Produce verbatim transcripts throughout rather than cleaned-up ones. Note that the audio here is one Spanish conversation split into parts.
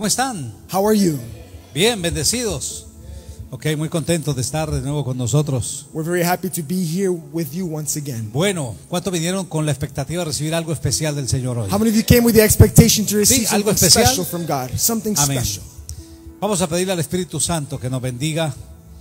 ¿Cómo están? How are you? Bien, bendecidos. Ok, muy contentos de estar de nuevo con nosotros. We're very happy to be here with you once again. Bueno, ¿cuántos vinieron con la expectativa de recibir algo especial del Señor hoy? How many of you came with the expectation to receive Sí, algo something especial. special from God? Something Amén. special. Vamos a pedirle al Espíritu Santo que nos bendiga,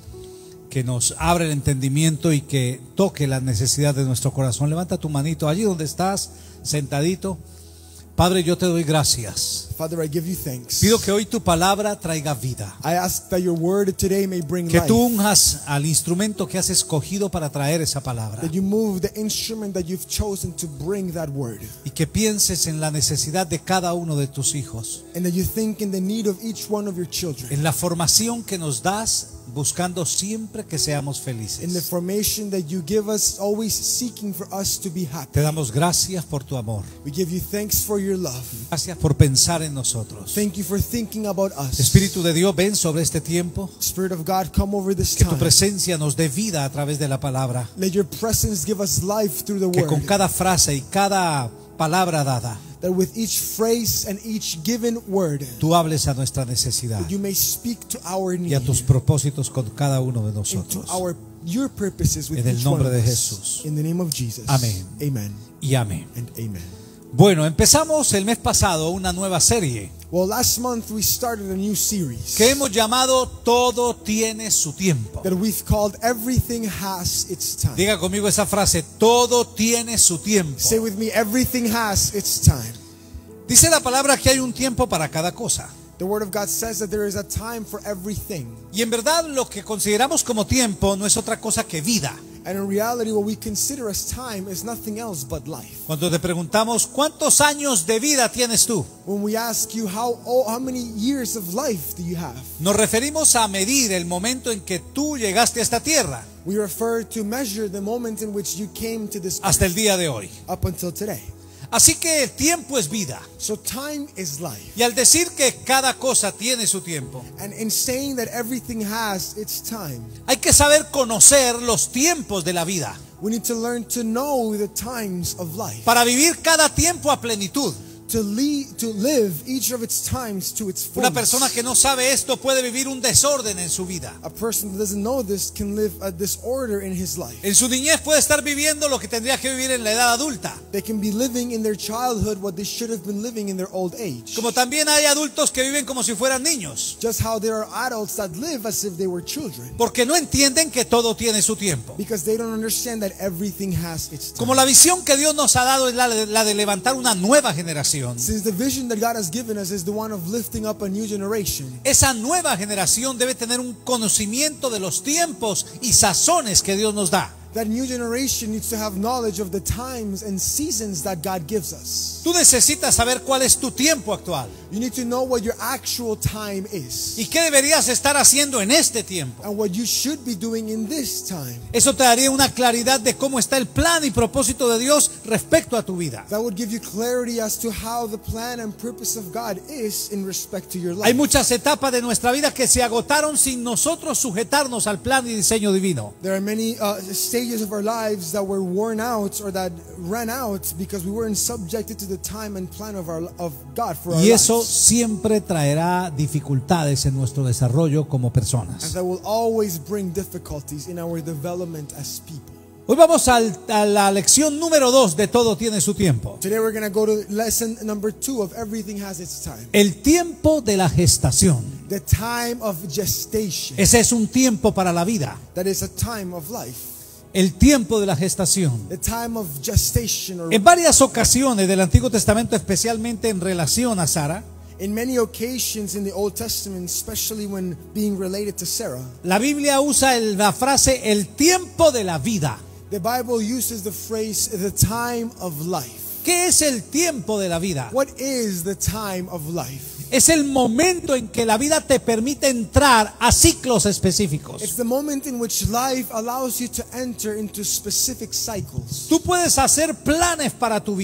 que nos abra el entendimiento y que toque las necesidades de nuestro corazón. Levanta tu manito allí donde estás, sentadito. Padre, yo te doy gracias. Father, I give you thanks. Pido que hoy tu palabra traiga vida. I ask that your word today may bring Que life. tú unjas al instrumento que has escogido para traer esa palabra. That you move the instrument that you've chosen to bring that word. Y que pienses en la necesidad de cada uno de tus hijos. And that you think in the need of each one of your children. En la formación que nos das, buscando siempre que seamos In the felices. formation that you give us, always seeking for us to be happy. Te damos gracias por tu amor. We give you thanks for your love. Gracias por pensar en nosotros. Thank you for thinking about us. Espíritu de Dios, ven sobre este tiempo. Spirit of God, come over this Que tu time. presencia nos dé vida a través de la palabra. Let your presence give us life through the Que con word. cada frase y cada palabra dada, That with each phrase and each given word, tú hables a nuestra necesidad you may speak to our y a need, tus propósitos con cada uno de and to nosotros. our your purposes with En el each one nombre of de us. Jesús. In the name of Jesus. Amén. Amen. Y amén. And amen. Bueno, empezamos el mes pasado una nueva serie Well, last month we started a new series que hemos llamado Todo tiene su tiempo. that we've called Everything Has Its Time. Diga conmigo esa frase, todo tiene su tiempo. Say with me, everything has its time. Dice la palabra que hay un tiempo para cada cosa. The Word of God says that there is a time for everything. Y en verdad lo que consideramos como tiempo no es otra cosa que vida. And in reality, what we consider as time is nothing else but life. Cuando te preguntamos, ¿cuántos años de vida tienes tú? When we ask you how oh, how many years of life do you have, Nos referimos a medir el momento en que tú llegaste a esta tierra we refer to measure the moment in which you came to this hasta el earth día de hoy. up until today. Así que el tiempo es vida. So time is life. Y al decir que cada cosa tiene su tiempo, And in saying that everything has its time, hay que saber conocer los tiempos de la vida we need to learn to know the times of life. para vivir cada tiempo a plenitud. To, lead, to live each of its times to its Una fullness. persona que no sabe esto puede vivir un desorden en su vida. A person that doesn't know this can live a disorder in his life. En su niñez puede estar viviendo lo que tendría que vivir en la edad adulta. They can be living in their childhood what they should have been living in their old age. Como también hay adultos que viven como si fueran niños, Just how there are adults that live as if they were children. porque no entienden que todo tiene su tiempo. Because they don't understand that everything has its time. Como la visión que Dios nos ha dado es la de, la de levantar una nueva generación. Since the vision that God has given us is the one of lifting up a new generation, Esa nueva generación debe tener un conocimiento de los tiempos y sazones que Dios nos da. that new generation needs to have knowledge of the times and seasons that God gives us. Tú necesitas saber cuál es tu tiempo actual You need to know what your actual time is y qué deberías estar haciendo en este tiempo. and what you should be doing in this time. Eso te daría una claridad de cómo está el plan y propósito de Dios respecto a tu vida. That would give you clarity as to how the plan and purpose of God is in respect to your life. Hay muchas etapas de nuestra vida que se agotaron sin nosotros sujetarnos al plan y diseño divino. There are many uh, stages of our lives that were worn out or that ran out because we weren't subjected to the time and plan of our of God for our Y eso lives. siempre traerá dificultades en nuestro desarrollo como And personas. that will always bring difficulties in our development as people. Hoy vamos al- a la lección número dos de Todo tiene su tiempo. Today we're going to go to lesson number two of Everything Has Its Time. El tiempo de la gestación. The time of gestation. Ese es un tiempo para la vida. That is a time of life. El tiempo de la gestación. The time of gestation, or En varias ocasiones del Antiguo Testamento, especialmente en relación a Sara, in many occasions in the Old Testament, especially when being related to Sarah, la Biblia usa el- la frase el tiempo de la vida. the Bible uses the phrase the time of life. ¿Qué es el tiempo de la vida? What is the time of life? Es el momento en que la vida te permite entrar a ciclos It's específicos. the moment in which life allows you to enter into specific cycles. Tú puedes hacer planes para tu vida,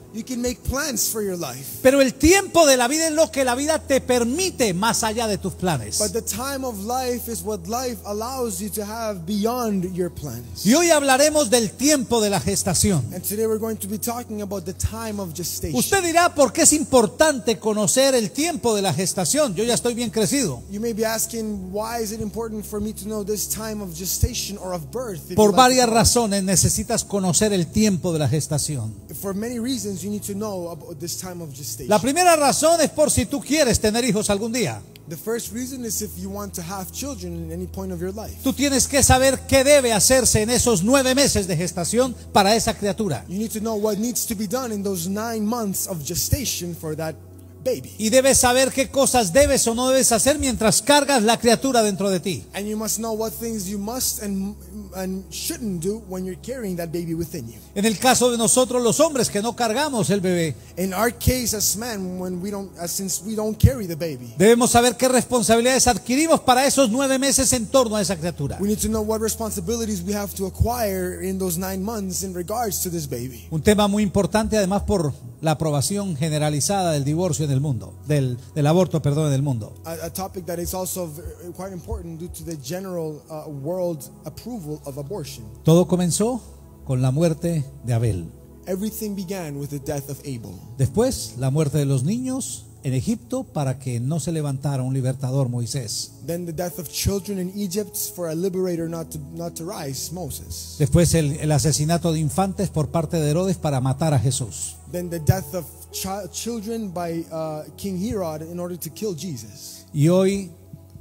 You can make plans for your life. Pero el tiempo de la vida es lo que la vida te permite más allá de tus planes. But the time of life is what life allows you to have beyond your plans. Y hoy hablaremos del tiempo de la gestación. And today we're going to be talking about the time of gestation. Usted dirá, ¿por qué es importante conocer el tiempo de la gestación? Yo ya estoy bien crecido. You may be asking, why is it important for me to know this time of gestation or of birth? If Por you like varias to- razones necesitas conocer el tiempo de la gestación. For many reasons, you need to know about this time of gestation. La primera razón es por si tú quieres tener hijos algún día. The first reason is if you want to have children in any point of your life. Tú tienes que saber qué debe hacerse en esos nueve meses de gestación para esa criatura. You need to know what needs to be done in those nine months of gestation for that baby. Y debes saber qué cosas debes o no debes hacer mientras cargas la criatura dentro de ti. And you must know what things you must and, and shouldn't do when you're carrying that baby within you. En el caso de nosotros los hombres que no cargamos el bebé, In our case as men, when we don't, uh, since we don't carry the baby, debemos saber qué responsabilidades adquirimos para esos nueve meses en torno a esa criatura. we need to know what responsibilities we have to acquire in those nine months in regards to this baby. Un tema muy importante además por la aprobación generalizada del divorcio en el mundo, del, del aborto, perdón, en el mundo. A, a topic that is also v- quite important due to the general uh, world approval of abortion. Todo comenzó con la muerte de Abel. Everything began with the death of Abel. Después, la muerte de los niños en Egipto para que no se levantara un libertador, Moisés. Then the death of children in Egypt for a liberator not to, not to rise, Moses. Después, el, el asesinato de infantes por parte de Herodes para matar a Jesús. Then the death of chi- children by uh, King Herod in order to kill Jesus. Y hoy,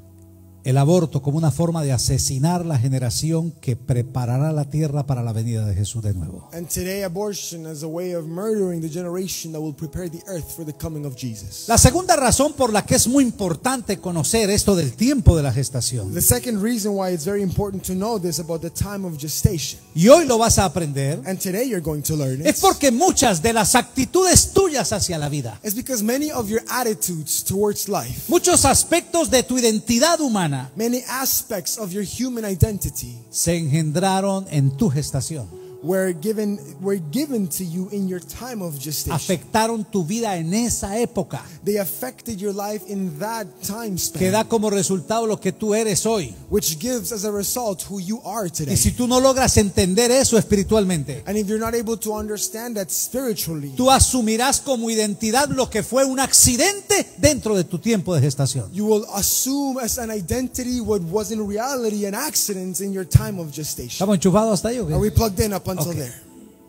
el aborto como una forma de asesinar la generación que preparará la tierra para la venida de Jesús de nuevo. And today abortion as a way of murdering the generation that will prepare the earth for the coming of Jesus. La segunda razón por la que es muy importante conocer esto del tiempo de la gestación, The second reason why it's very important to know this about the time of gestation, y hoy lo vas a aprender, and today you're going to learn es it, porque muchas de las actitudes tuyas hacia la vida, is because many of your attitudes towards life, muchos aspectos de tu identidad humana many aspects of your human identity se engendraron en tu gestación, were given were given to you in your time of gestation. afectaron tu vida en esa época, They affected your life in that time span, que da como resultado lo que tú eres hoy. which gives as a result who you are today. Y si tú no logras entender eso espiritualmente, And if you're not able to understand that spiritually, tú asumirás como identidad lo que fue un accidente dentro de tu tiempo de gestación. you will assume as an identity what was in reality an accident in your time of gestation. ¿Estamos enchufados hasta ahí o qué? Are we plugged in up until Okay. there?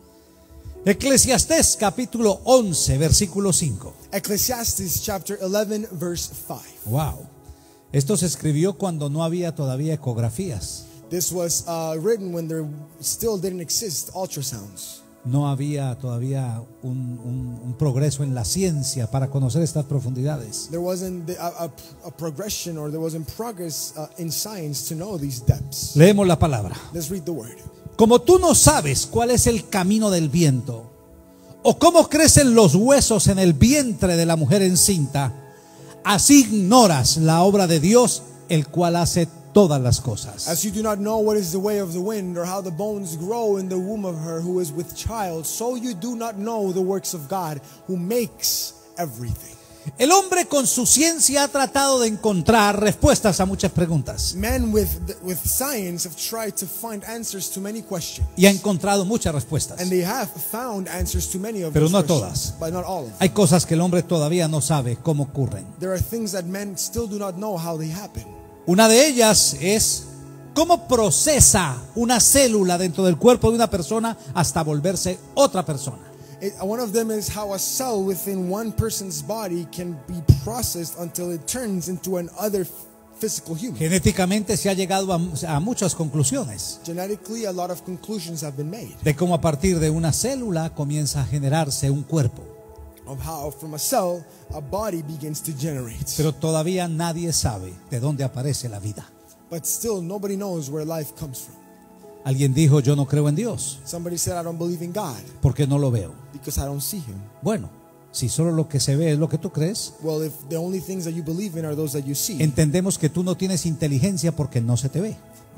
Eclesiastés capítulo once versículo cinco. Ecclesiastes chapter eleven verse five. Wow. Esto se escribió cuando no había todavía ecografías. This was uh, written when there still didn't exist ultrasounds. No había todavía un, un- un progreso en la ciencia para conocer estas profundidades. There wasn't the, a, a, a progression or there wasn't progress uh, in science to know these depths. Leemos la palabra. Let's read the word. Como tú no sabes cuál es el camino del viento, o cómo crecen los huesos en el vientre de la mujer encinta, así ignoras la obra de Dios, el cual hace todas las cosas. As you do not know what is the way of the wind, or how the bones grow in the womb of her who is with child, so you do not know the works of God, who makes everything. El hombre con su ciencia ha tratado de encontrar respuestas a muchas preguntas Men with with science have tried to find answers to many questions, y ha encontrado muchas respuestas. and they have found answers to many of Pero those no questions, todas. but not all of them. Hay cosas que el hombre todavía no sabe cómo ocurren. There are things that men still do not know how they happen. Una de ellas es cómo procesa una célula dentro del cuerpo de una persona hasta volverse otra persona. It, one of them is how a cell within one person's body can be processed until it turns into another physical human. Genéticamente se ha llegado a, a muchas conclusiones Genetically, a lot of conclusions have been made de cómo a partir de una célula comienza a generarse un cuerpo. of how from a cell a body begins to generate. Pero todavía nadie sabe de dónde aparece la vida. But still, nobody knows where life comes from. Alguien dijo, yo no creo en Dios Somebody said, I don't believe in God porque no lo veo. because I don't see Him. Bueno, si solo lo que se ve es lo que tú crees, Well, if the only things that you believe in are those that you see, entendemos que tú no tienes inteligencia porque no se te ve.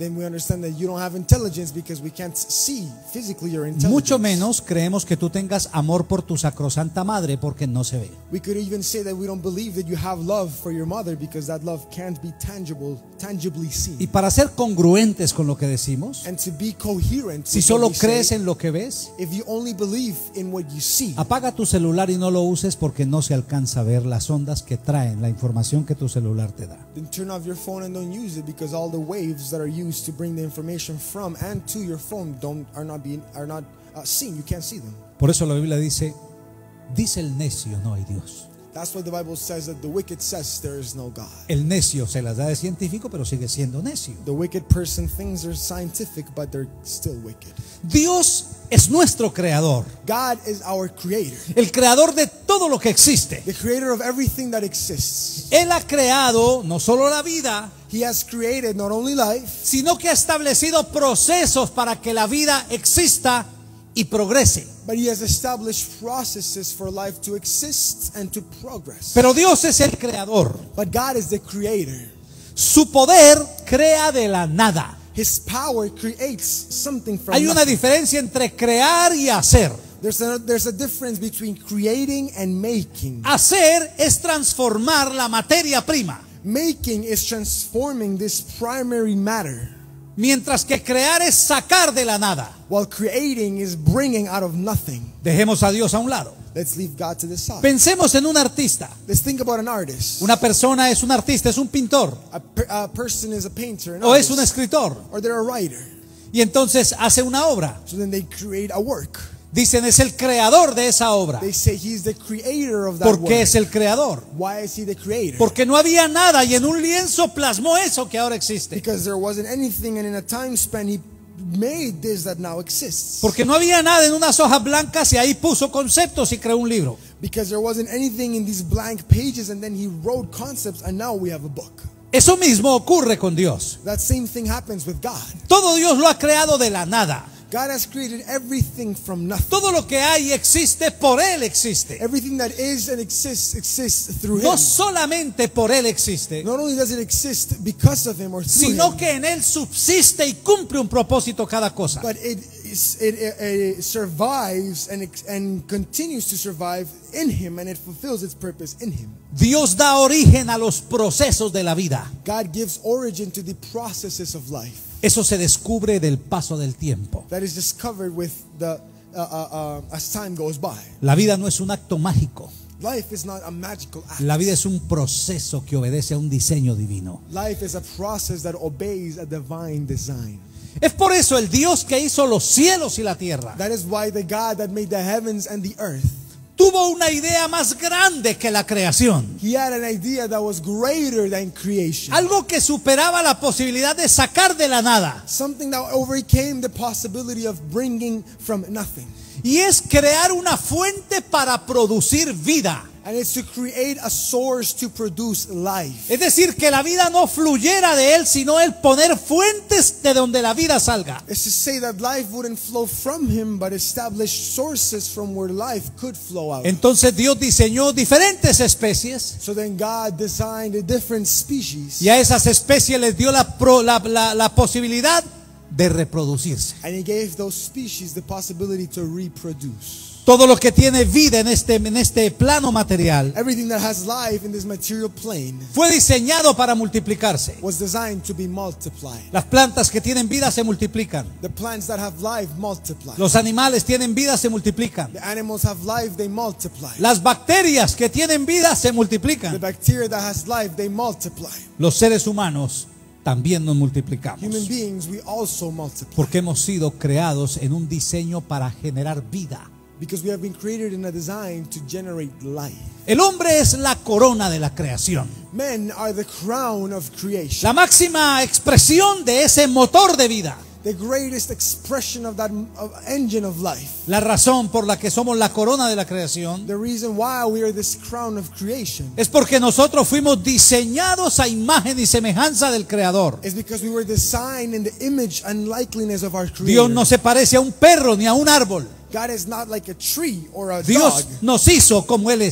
then we understand that you don't have intelligence because we can't see physically your intelligence. Mucho menos creemos que tú tengas amor por tu sacrosanta madre porque no se ve. We could even say that we don't believe that you have love for your mother because that love can't be tangible, tangibly seen. Y para ser congruentes con lo que decimos, And to be coherent, si with solo what we crees say, en lo que ves, if you only believe in what you see, apaga tu celular y no lo uses porque no se alcanza a ver las ondas que traen la información que tu celular te da. then turn off your phone and don't use it because all the waves that are used to bring the information from and to your phone don't are not being are not uh, seen. You can't see them. Por eso la Biblia dice, dice el necio, no hay Dios. That's why the Bible says that the wicked says there is no God. El necio se las da de científico, pero sigue siendo necio. The wicked person thinks they're scientific, but they're still wicked. Dios es nuestro creador, God is our creator, el creador de todo lo que existe. the creator of everything that exists. Él ha creado no solo la vida, He has created not only life, sino que ha establecido procesos para que la vida exista y progrese. but He has established processes for life to exist and to progress. Pero Dios es el creador. But God is the creator. Su poder crea de la nada. His power creates something from Hay una nothing. diferencia entre crear y hacer. There's a, there's a difference between creating and making. Hacer es transformar la materia prima, Making is transforming this primary matter, mientras que crear es sacar de la nada. while creating is bringing out of nothing. Dejemos a Dios a un lado. Let's leave God to the side. Pensemos en un artista. Let's think about an artist. Una persona es un artista, es un pintor, A, per, a person is a painter, an o es artist, un escritor, or they're a writer. y entonces hace una obra. So then they create a work. Dicen, es el creador de esa obra. They say he's the creator of that ¿Por work. qué es el creador? Why is he the creator? Porque no había nada y en un lienzo plasmó eso que ahora existe. Because there wasn't anything, and in a time span he made this that now exists. Porque no había nada en unas hojas blancas y ahí puso conceptos y creó un libro. Because there wasn't anything in these blank pages, and then he wrote concepts, and now we have a book. Eso mismo ocurre con Dios. That same thing happens with God. Todo Dios lo ha creado de la nada. God has created everything from nothing. Todo lo que hay y existe, por Él existe. Everything that is and exists exists through No Him. solamente por Él existe, Not only does it exist because of Him or through sino Him, que en Él subsiste y cumple un propósito cada cosa. but it, is, it, it, it survives and, ex- and continues to survive in Him, and it fulfills its purpose in Him. Dios da origen a los procesos de la vida. God gives origin to the processes of life. Eso se descubre del paso del tiempo. That is discovered with the uh, uh, uh, as time goes by. La vida no es un acto mágico. Life is not a magical act. La vida es un proceso que obedece a un diseño divino. Life is a process that obeys a divine design. Es por eso el Dios que hizo los cielos y la tierra That is why the God that made the heavens and the earth, tuvo una idea más grande que la creación. He had an idea that was greater than creation. Algo que superaba la posibilidad de sacar de la nada. Something that overcame the possibility of bringing from nothing. Y es crear una fuente para producir vida. And it's to create a source to produce life. Es decir, que la vida no fluyera de Él, sino Él poner fuentes de donde la vida salga. It's to say that life wouldn't flow from Him, but establish sources from where life could flow out. Entonces Dios diseñó diferentes especies So then God designed a different species, y a esas especies les dio la, pro- la, la, la posibilidad de reproducirse. and He gave those species the possibility to reproduce. Todo lo que tiene vida en este, en este plano material Everything that has life in this material plane fue diseñado para multiplicarse. was designed to be multiplied. Las plantas que tienen vida se multiplican. The plants that have life multiply. Los animales tienen vida, se multiplican. The animals have life, they multiply. Las bacterias que tienen vida se The multiplican. bacteria that has life, they multiply. Los seres humanos también nos multiplicamos. Human beings, we also multiply. Porque hemos sido creados en un diseño para generar vida. Because we have been created in a design to generate life. El hombre es la corona de la creación. Men are the crown of creation. La máxima expresión de ese motor de vida. The greatest expression of that of engine of life. La razón por la que somos la corona de la creación The reason why we are this crown of creation es porque nosotros fuimos diseñados a imagen y semejanza del Creador. is because we were designed in the image and likeness of our Creator. Dios no se parece a un perro ni a un árbol. God is not like a tree or a Dios dog. nos hizo como Él es.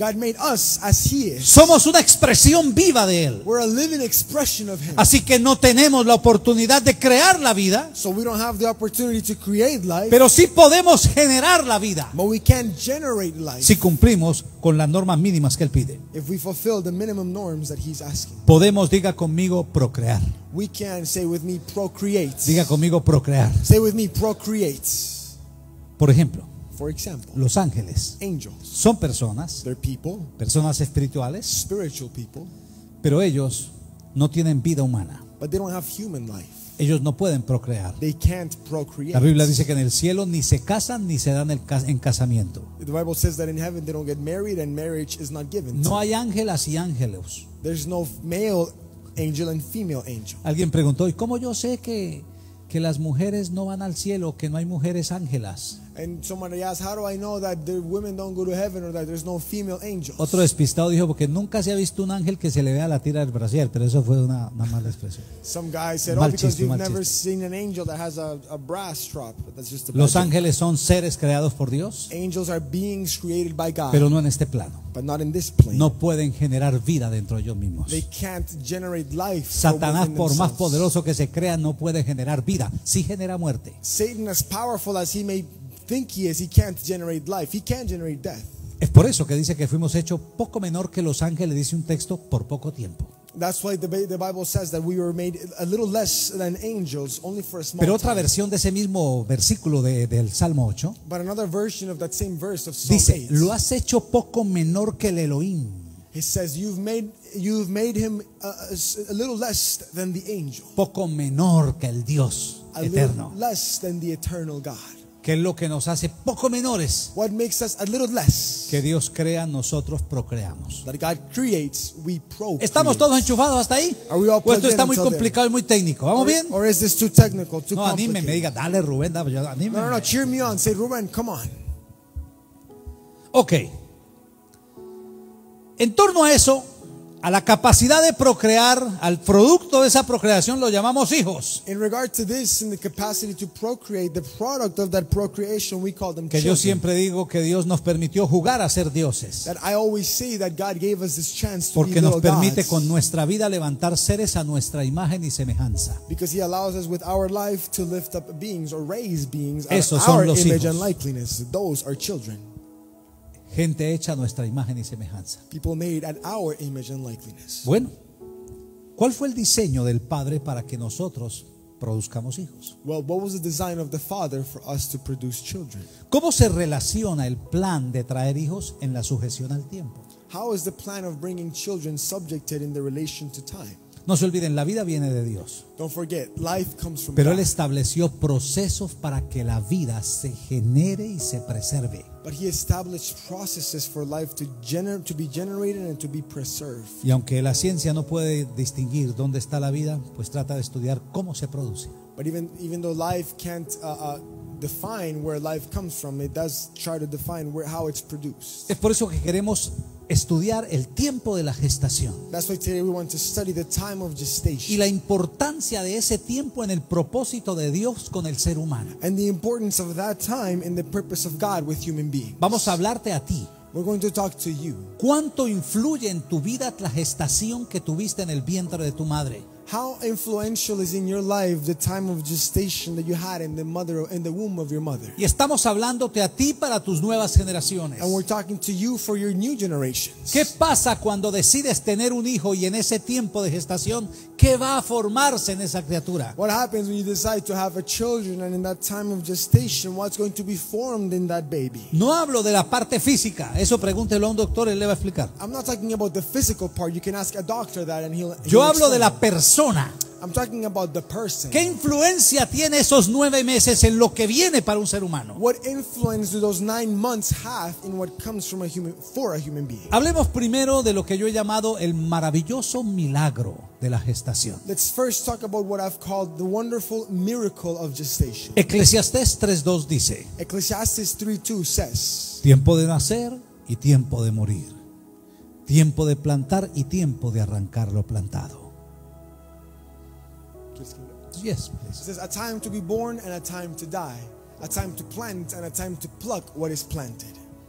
God made us as He is. Somos una expresión viva de Él. We're a living expression of Him. Así que no tenemos la oportunidad de crear la vida, So we don't have the opportunity to create life, pero sí podemos generar la vida but we can generate life si cumplimos con las normas mínimas que Él pide. if we fulfill the minimum norms that He's asking. Podemos, diga conmigo, procrear. We can, say with me, procreate. Diga conmigo, procrear. Say with me, procreate. Por ejemplo, For example, los ángeles angels. son personas, They're people, personas espirituales, spiritual people, pero ellos no tienen vida humana. but they don't have human life. Ellos no pueden procrear. They can't procreate. La Biblia dice que en el cielo ni se casan ni se dan el cas- en casamiento. The Bible says that in heaven they don't get married and marriage is not given. No hay ángelas y ángeles. There's no male angel and female angel. Alguien preguntó, ¿y cómo yo sé que, que las mujeres no van al cielo, que no hay mujeres ángelas? And somebody asked, how do I know that the women don't go to heaven or that there's no female angels? Otro despistado dijo, porque nunca se ha visto un ángel que se le vea la tira del brasier, pero eso fue una, una mala expresión. Some guy said, Mal oh, because chiste, you've mal never chiste. seen an angel that has a, a brass strap. But that's just a bad Los joke. ángeles son seres creados por Dios, Angels are beings created by God, pero no en este plano. but not in this plane. No pueden generar vida dentro de ellos mismos. They can't generate life. from Satanás, within por más themselves. poderoso que se crea, no puede generar vida, sí genera muerte. Satan, as powerful as he may think he is, he can't generate life. He can't generate death. Es por eso que dice que fuimos hechos poco menor que los ángeles, dice un texto, por poco tiempo. That's why the, Bi- the Bible says that we were made a little less than angels, only for a small Pero otra time. versión de ese mismo versículo de- del Salmo ocho But another version of that same verse of Psalm dice, eight, lo has hecho poco menor que el Elohim. it says, "You've made you've made him a, a, a little less than the angel, Poco menor que el Dios a eterno. little less than the eternal God." Que es lo que nos hace poco menores. What makes us a little less? Que Dios crea, nosotros procreamos. That God creates, we procreate. ¿Estamos todos enchufados hasta ahí? Are we all ¿O esto plugged in está muy until there? complicado y muy técnico? ¿Vamos Or, bien? or is this too technical, too No, anímeme, complicated? diga, dale Rubén, dale, yo- anímeme. No, no, no, cheer me on. Say, Ruben, come on. Ok. En torno a eso, a la capacidad de procrear, al producto de esa procreación lo llamamos hijos. In regard to this, in the capacity to procreate, the product of that procreation, we call them Que yo children. siempre digo que Dios nos permitió jugar a ser dioses. That I always say that God gave us this chance to Porque be nos little permite gods, con nuestra vida levantar seres a nuestra imagen y semejanza. because He allows us with our life to lift up beings or raise beings out Esos of son our los image hijos. and likeness. Those are children. Gente hecha a nuestra imagen y semejanza. People made at our image and likeness. Bueno, ¿cuál fue el diseño del Padre para que nosotros produzcamos hijos? Well, what was the design of the Father for us to produce children? ¿Cómo se relaciona el plan de traer hijos en la sujeción al tiempo? How is the plan of bringing children subjected in the relation to time? No se olviden, la vida viene de Dios, Don't forget, life comes from pero God. Él estableció procesos para que la vida se genere y se preserve. But He established processes for life to, gener- to be generated and to be preserved. Y aunque la ciencia no puede distinguir dónde está la vida, pues trata de estudiar cómo se produce. But even, even though life can't uh, uh, define where life comes from, it does try to define where, how it's produced. Es por eso que queremos estudiar el tiempo de la gestación That's why today we want to study the time of y gestation la importancia de ese tiempo en el propósito de Dios con el ser humano. and the importance of that time in the purpose of God with human beings. Vamos a hablarte a ti. We're going to talk to you. ¿Cuánto influye en tu vida la gestación que tuviste en el vientre de tu madre? How influential is in your life the time of gestation that you had in the mother in the womb of your mother? Y estamos hablándote a ti para tus nuevas generaciones. And we're talking to you for your new generations. ¿Qué pasa cuando decides tener un hijo y en ese tiempo de gestación, qué va a formarse en esa criatura? What happens when you decide to have a children, and in that time of gestation, what's going to be formed in that baby? No hablo de la parte física, eso pregúntelo a un doctor, él le va a explicar. I'm not talking about the physical part. You can ask a doctor that and he'll, Yo he'll hablo de explain. la persona. I'm talking about the person. ¿Qué influencia tiene esos nueve meses en lo que viene para un ser humano? What influence do those nine months have in what comes from a human for a human being? Hablemos primero de lo que yo he llamado el maravilloso milagro de la gestación. Let's first talk about what I've called the wonderful miracle of gestation. Eclesiastés tres dos dice: Ecclesiastes three two says, tiempo de nacer y tiempo de morir, tiempo de plantar y tiempo de arrancar lo plantado. Yes, it please. says, a time to be born and a time to die, a time to plant and a time to pluck what is planted.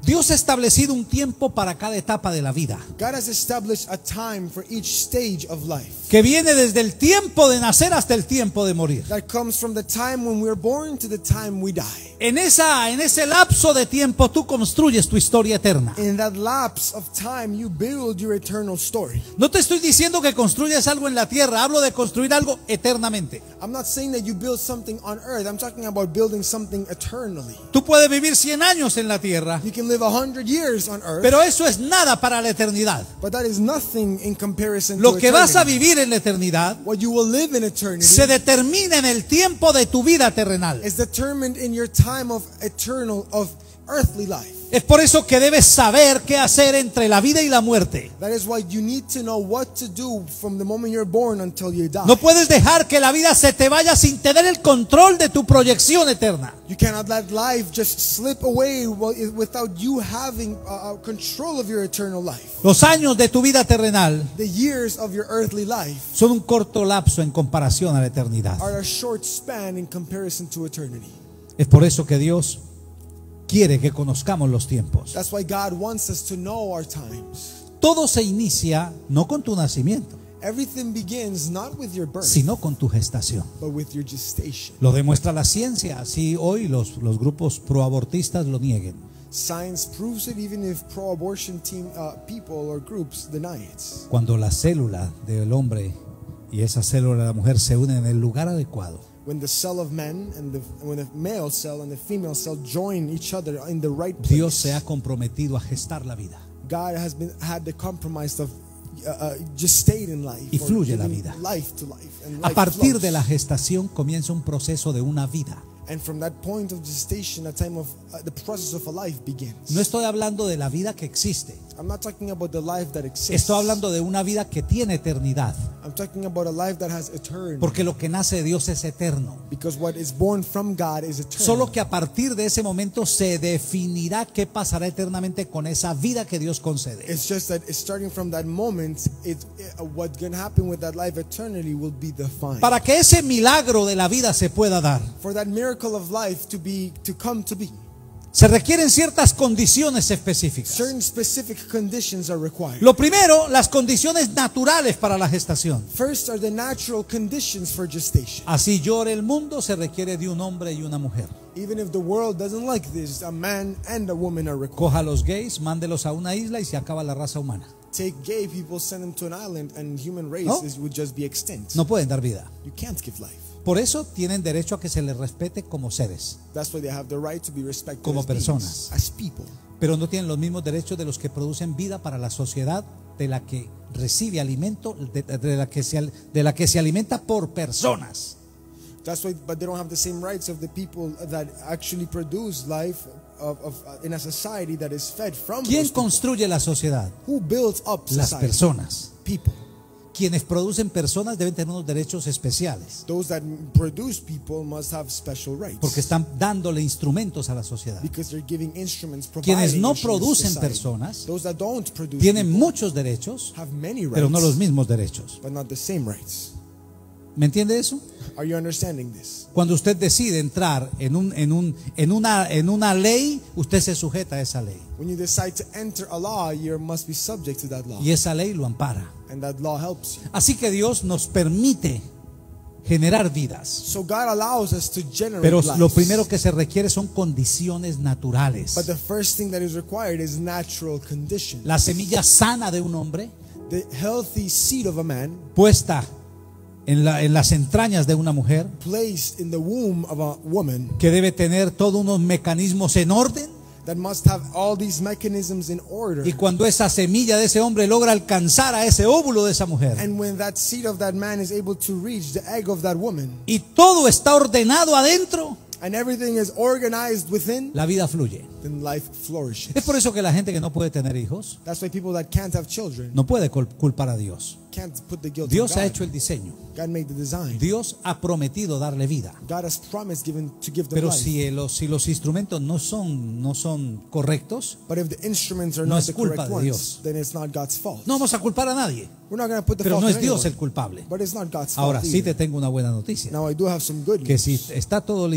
Dios ha establecido un tiempo para cada etapa de la vida, God has established a time for each stage of life que viene desde el tiempo de nacer hasta el tiempo de morir. that comes from the time when we're born to the time we die. En esa, en ese lapso de tiempo tú construyes tu historia eterna. In that lapse of time, you build your eternal story. No te estoy diciendo que construyas algo en la tierra, hablo de construir algo eternamente. I'm not saying that you build something on earth. I'm talking about building something eternally. Tú puedes vivir cien años en la tierra, You can live a hundred years on earth, pero eso es nada para la eternidad. but that is nothing in comparison Lo to que vas a eternity. vivir en la eternidad What you will live in eternity se determina en el tiempo de tu vida terrenal. is determined in your time of eternal, of earthly life. Es por eso que debes saber qué hacer entre la vida y la muerte. That is why you need to know what to do from the moment you're born until you die. No puedes dejar que la vida se te vaya sin tener el control de tu proyección eterna. You cannot let life just slip away without you having uh, control of your eternal life. Los años de tu vida terrenal The years of your earthly life son un corto lapso en comparación a la eternidad. are a short span in comparison to eternity. Es por eso que Dios quiere que conozcamos los tiempos. That's why God wants us to know our times. Todo se inicia no con tu nacimiento, Everything begins not with your birth, sino con tu gestación. but with your gestation. Lo demuestra la ciencia, así hoy los, los grupos proabortistas lo nieguen. Science proves it even if pro-abortion team uh, people or groups deny it. Cuando la célula del hombre y esa célula de la mujer se unen en el lugar adecuado, When the cell of man and the when the male cell and the female cell join each other in the right place, Dios se ha comprometido a gestar la vida. God has been had the compromise of uh, uh, just stayed in life, Y or fluye la giving vida. life to life, and A life partir flows. de la gestación comienza un proceso de una vida. And from that point of gestation, a time of uh, the process of a life begins. No estoy hablando de la vida que existe. I'm not talking about the life that exists. Estoy hablando de una vida que tiene eternidad. I'm talking about a life that has eternity. Porque lo que nace de Dios es eterno. Because what is born from God is eternal. Solo que a partir de ese momento se definirá qué pasará eternamente con esa vida que Dios concede. It's just that it's starting from that moment, it, it, uh, what's going to happen with that life eternally will be defined. Para que ese milagro de la vida se pueda dar, For that miracle of life to be to come to be, se requieren ciertas condiciones específicas. certain specific conditions are required. Lo primero, las condiciones naturales para la gestación. First are the natural conditions for gestation. Así llore el mundo, se requiere de un hombre y una mujer. Even if the world doesn't like this, a man and a woman are required. Coja a los gays, mándelos a una isla y se acaba la raza humana. Take gay people, send them to an island, and human race No. is, would just be extinct. No pueden dar vida. You can't give life. Por eso tienen derecho a que se les respete como seres, That's why they have the right to be respected Como as beings, personas. as people. pero no tienen los mismos derechos de los que producen vida para la sociedad de la que recibe alimento, de, de la, que se, de la que se alimenta por personas. That's why, but they don't have the same rights of the people that actually produce life of, of uh, in a society that is fed from ¿Quién those people. construye la sociedad? Who builds up Las society? personas. People. Quienes producen personas deben tener unos derechos especiales, Those that produce people must have special rights. porque están dándole instrumentos a la sociedad. Because they're giving instruments, Quienes providing no instruments to producen society. personas Those that don't produce tienen people muchos derechos, have many rights, pero no los mismos derechos. but not the same rights. ¿Me entiende eso? Are you understanding this? Cuando usted decide entrar en, un, en, un, en, una, en una ley, usted se sujeta a esa ley. When you decide to enter a law, you must be subject to that law. Y esa ley lo ampara. And that law helps you. Así que Dios nos permite generar vidas. So God allows us to generate Pero lives. lo primero que se requiere son condiciones naturales. But the first thing that is required is natural conditions. La semilla sana de un hombre The healthy seed of a man puesta en, la, en las entrañas de una mujer, placed in the womb of a woman que debe tener todos unos mecanismos en orden, that must have all these mechanisms in order. y cuando esa semilla de ese hombre logra alcanzar a ese óvulo de esa mujer And when that seed of that man is able to reach the egg of that woman, y todo está ordenado adentro, and everything is organized within, la vida fluye. then life flourishes. Es por eso que la gente que no puede tener hijos That's why people that can't have children no puede cul- culpar a Dios. can't put the guilt Dios on ha God. hecho el diseño. God made the design. Dios ha prometido darle vida. God has promised given to give them Pero life. si los, si los instrumentos no son, no son correctos, But if the instruments are no not es the culpa correct de ones, Dios. then it's not God's fault. no vamos a culpar a nadie. We're not going to put the Pero fault no on es Dios anyone. el culpable. But it's not God's Ahora fault sí te either. tengo una buena noticia. Now I do have some good Que news. si está todo listo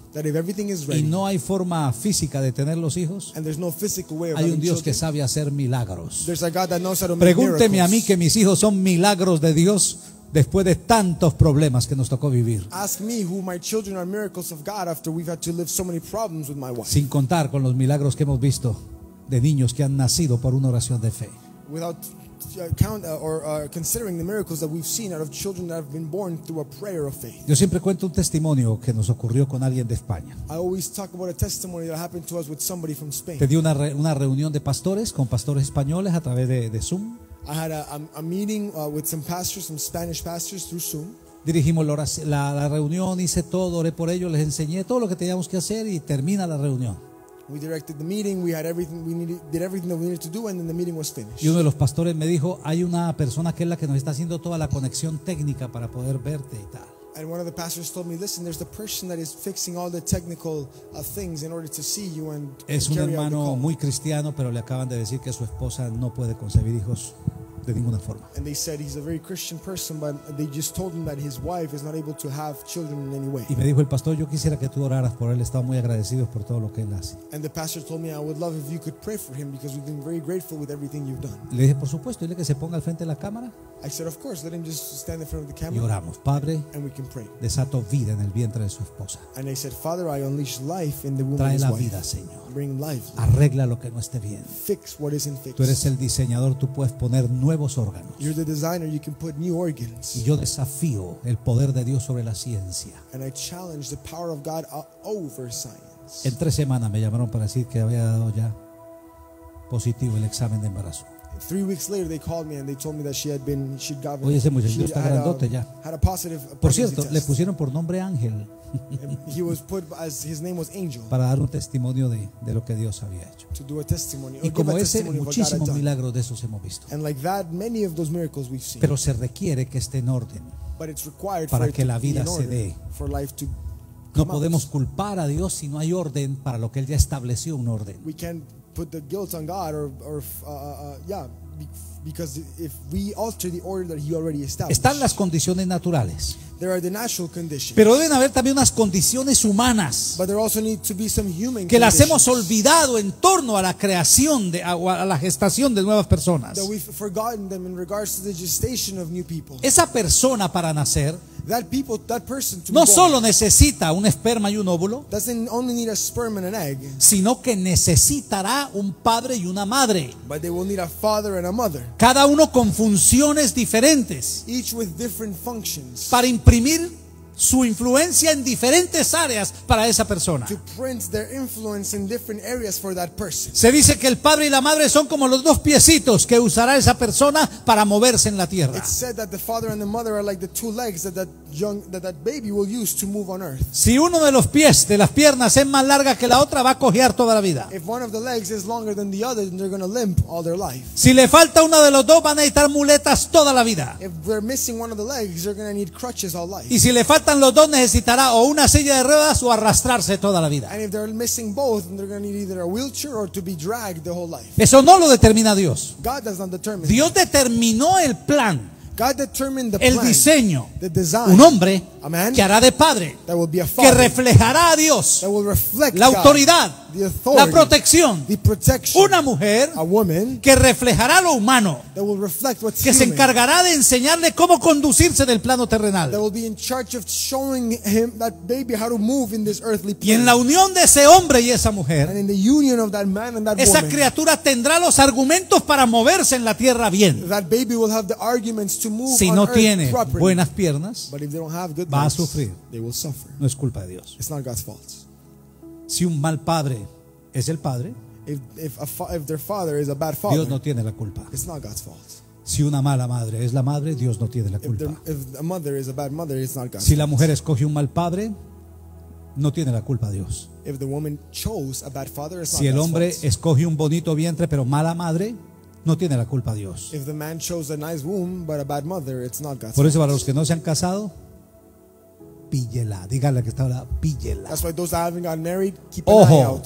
that if everything is y ready no hay forma física de tener los hijos, and there's no physical way of hay un having Dios que children, sabe hacer milagros. there's a God that knows how to make Pregúnteme a mí miracles. que mis hijos son milagros de Dios después de tantos problemas que nos tocó vivir, Ask me who my children are miracles of God after we've had to live so many problems with my wife. sin contar con los milagros que hemos visto de niños que han nacido por una oración de fe. Without uh, count uh, or uh, considering the miracles that we've seen out of children that have been born through a prayer of faith. Yo siempre cuento un testimonio que nos ocurrió con alguien de España. I always talk about a testimony that happened to us with somebody from Spain. Te di una, re- una reunión de pastores con pastores españoles a través de, de Zoom. I had a, a, a meeting uh, with some pastors, some Spanish pastors through Zoom. Dirigimos la, orac- la, la reunión, hice todo, oré por ellos, les enseñé todo lo que teníamos que hacer y termina la reunión. We directed the meeting. We had everything we needed, did everything that we needed to do, and then the meeting was finished. Y uno de los pastores me dijo, hay una persona que es la que nos está haciendo toda la conexión técnica para poder verte y tal. And one of the pastors told me, "Listen, there's the person that is fixing all the technical uh, things in order to see you and Es un carry out the hermano call." muy cristiano, pero le acaban de decir que su esposa no puede concebir hijos de ninguna forma. And they said he's a very Christian person, but they just told him that his wife is not able to have children in any way. Y me dijo el pastor, yo quisiera que tú oraras por él, estamos muy agradecidos por todo lo que él hace. And the pastor told me, I would love if you could pray for him because we've been very grateful with everything you've done. Le dije, por supuesto, dile que se ponga al frente de la cámara I said, of course, let him just stand in front of the y camera oramos. Padre, and we can pray. desato vida en el vientre de su esposa. And I said, Father, I unleash life in the womb of Trae his la wife. vida, Señor. Bring life. Arregla lo que no esté bien. Fix what isn't fixed. Tú eres el diseñador, tú puedes poner nuevos órganos. You're the designer, you can put new Y organs. yo desafío el poder de Dios sobre la ciencia. And I challenge the power of God o- over science. En tres semanas me llamaron para decir que había dado ya positivo el examen de embarazo. Three weeks later, they called me and they told me that she had been, she'd gotten, Oye, ese muchacho she está had, a, grandote ya. had a positive Por pregnancy cierto, le test. pusieron por nombre Ángel And he was put as his name was Angel para dar un testimonio de, de lo que Dios había hecho. to do a testimony. Or Y give como a ese, testimony of what God had muchísimos done. milagros de esos hemos visto. And like that, many of those miracles we've seen. Pero se requiere que esté en orden. But it's required para for it que to la be vida in se order, dé. for life to No come out. podemos culpar a Dios si no hay orden para lo que Él ya estableció un orden. We can't put the guilt on God or, or uh, uh, yeah, be- because if we alter the order that He already established, Están las condiciones naturales, there are the natural conditions. pero deben haber también unas condiciones humanas But there also need to be some human que las conditions hemos olvidado en torno a la creación de, a, a la gestación de nuevas personas. that we've forgotten them in regards to the gestation of new people. Esa persona para nacer That people, that person to no be born solo necesita un esperma y un óvulo, doesn't only need a sperm and an egg, sino que necesitará un padre y una madre, but they will need a father and a mother, cada uno con funciones diferentes, each with different functions, para imprimir su influencia en diferentes áreas para esa persona. to print their influence in different areas for that person. Se dice que el padre y la madre son como los dos piecitos que usará esa persona para moverse en la tierra. It's said that the father and the mother are like the two legs that that young that that baby will use to move on earth. Si uno de los pies, de las piernas, es más larga que la otra, va a cojear toda la vida. If one of the legs is longer than the other, then they're going to limp all their life. Si le falta uno de los dos, van a necesitar muletas toda la vida. If they're missing one of the legs, they're going to need crutches all life. Y si le faltan los dos, necesitará o una silla de ruedas o arrastrarse toda la vida. And if they're missing both, then they're going to need either a wheelchair or to be dragged the whole life. Eso no lo determina Dios. God does not determine. Dios determinó el plan, God determined the el plan, diseño. the design. Un hombre A man que hará de padre, that will be a que father, reflejará a Dios, that will reflect la God, autoridad, the authority, la protección. the protection. Una mujer A woman que reflejará lo humano, that will reflect what's que se human. encargará de enseñarle cómo conducirse del plano That terrenal. will be in charge of showing him, that baby, how to move in this earthly Y en plane. la unión de ese hombre y esa And mujer, in the union of that man and that esa woman, criatura tendrá los argumentos para moverse en la tierra bien. that baby will have the arguments to move Si on no earth tiene properly. buenas piernas, But if they don't have good va a legs, sufrir. they will suffer. no es culpa de Dios. It's not God's fault. Si un mal padre es el padre, If if, a fa- if their father is a bad father, Dios no tiene la culpa. it's not God's fault. Si una mala madre es la madre, Dios no tiene la If, their- culpa. if a mother is a bad mother, it's not God's Si la fault. mujer escoge un mal padre, no tiene la culpa Dios. If the woman chose a bad father, it's Si not el God's hombre fault. escoge un bonito vientre pero mala madre, no tiene la culpa Dios. If the man chose a nice womb but a bad mother, it's not God's Por eso fault. para los que no se han casado, píllela. Dígale que está hablando, píllela. That's why those that haven't gotten married, keep an Ojo. eye out.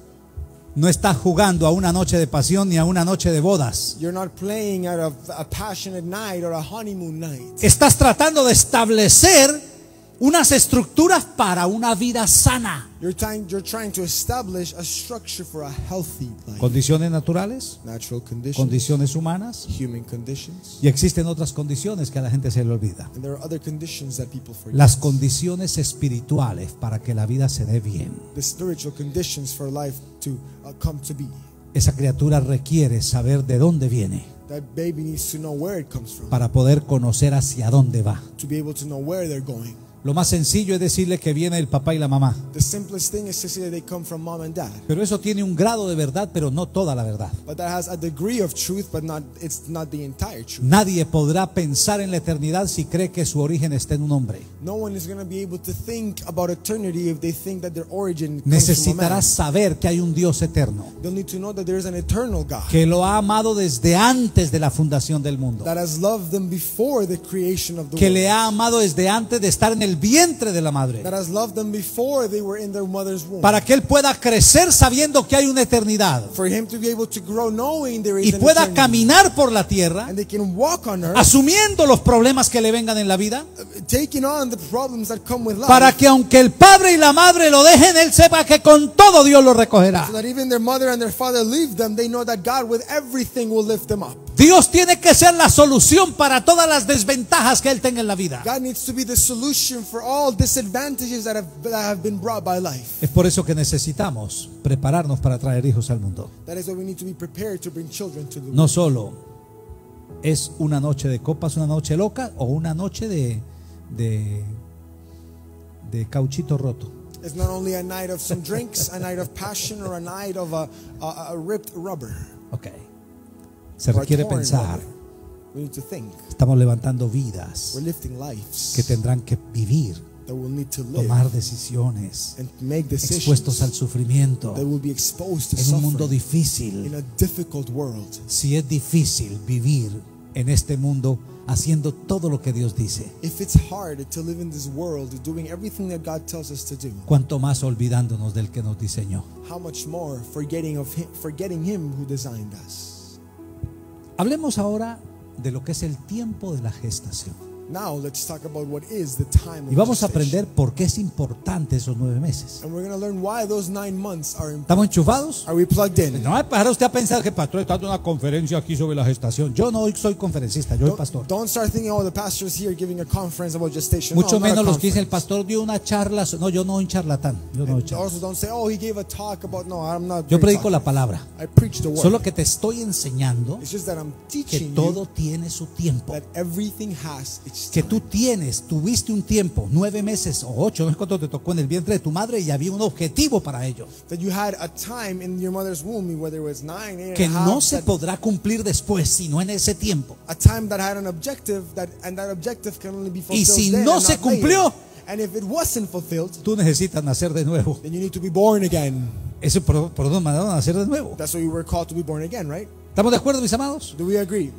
No estás jugando a una noche de pasión ni a una noche de bodas. You're not playing at a, a passionate night or a honeymoon night. Estás tratando de establecer unas estructuras para una vida sana. You're trying, you're trying to establish a structure for a healthy life. Condiciones naturales, Natural conditions, condiciones humanas, human conditions, y existen otras condiciones que a la gente se le olvida. and there are other conditions that people forget. Las condiciones espirituales para que la vida se dé bien. The spiritual conditions for life to uh, come to be. Esa criatura requiere saber de dónde viene That baby needs to know where it comes from, para poder conocer hacia dónde va. to be able to know where they're going. Lo más sencillo es decirle que viene el papá y la mamá. The simplest thing is to say that they come from mom and dad. Pero eso tiene un grado de verdad, pero no toda la verdad. But that has a degree of truth, but not it's not the entire truth. Nadie podrá pensar en la eternidad si cree que su origen está en un hombre. No one is going to be able to think about eternity if they think that their origin comes from a Necesitará man. saber que hay un Dios eterno, They'll need to know that there is an eternal God que lo ha amado desde antes de la fundación del mundo, that has loved them before the creation of the que world. le ha amado desde antes de estar en el vientre de la madre, That has loved them before they were in their mother's womb. para que él pueda crecer sabiendo que hay una eternidad For him to be able to grow knowing there is y an pueda eternity. caminar por la tierra And they can walk on earth, asumiendo los problemas que le vengan en la vida, taking on the problems that come with life. para que aunque el padre y la madre lo dejen, él sepa que con todo Dios lo recogerá. So that even their mother and their father leave them, they know that God with everything will lift them up. Dios tiene que ser la solución para todas las desventajas que él tenga en la vida. God needs to be the solution for all disadvantages that have, that have been brought by life. Es por eso que necesitamos prepararnos para traer hijos al mundo. That is why we need to be prepared to bring children to the world. No solo es una noche de copas, una noche loca o una noche de de, de cauchito roto. It's not only a night of some drinks, a night of passion, or a night of a, a, a ripped rubber. Okay. Se or a requiere torn pensar. rubber. We need to think. Estamos levantando vidas We're lifting lives que tendrán que vivir, that will need to live tomar decisiones, and make decisions expuestos al sufrimiento that will be exposed to en un mundo suffering difícil. in a difficult world. Si es difícil vivir en este mundo haciendo todo lo que Dios dice, If it's hard to live in this world doing everything that God tells us to do, cuanto más olvidándonos del que nos diseñó. how much more forgetting of him, forgetting him who designed us. Hablemos ahora de lo que es el tiempo de la gestación. Now let's talk about what is the time of Y vamos a gestation. aprender por qué es importante esos nueve meses. And we're going to learn why those nine months are important. ¿Estamos enchufados? Are we plugged in? No, para usted a pensar que el pastor está dando una conferencia aquí sobre la gestación. Yo no soy conferencista, yo soy pastor. Don't start thinking, oh, the pastor's here giving a conference about gestation. Mucho no, not a menos los que dicen el conference. pastor dio una charla. No, yo no soy un charlatán. Yo no soy charlatán. Also, don't say, oh, he gave a talk about. No, I'm not. Yo very predico la talkative. palabra. I preach the word. Solo que te estoy enseñando It's just that I'm que teaching todo you tiene su tiempo. that everything has its Que time. tú tienes, tuviste un tiempo, nueve meses o ocho, no es cuánto te tocó en el vientre de tu madre y había un objetivo para ello. That you had a time in your mother's womb, whether it was nine, eight Que and a half, no se that- podrá cumplir después, sino en ese tiempo. a time that had an objective, that and that objective can only be fulfilled si then no and se not cumplió, later. And if it wasn't fulfilled, Tú necesitas nacer de nuevo. then you need to be born again. Eso por, por donde mandaron a nacer de nuevo. That's why you were called to be born again, right? ¿Estamos de acuerdo, mis amados? Do we agree?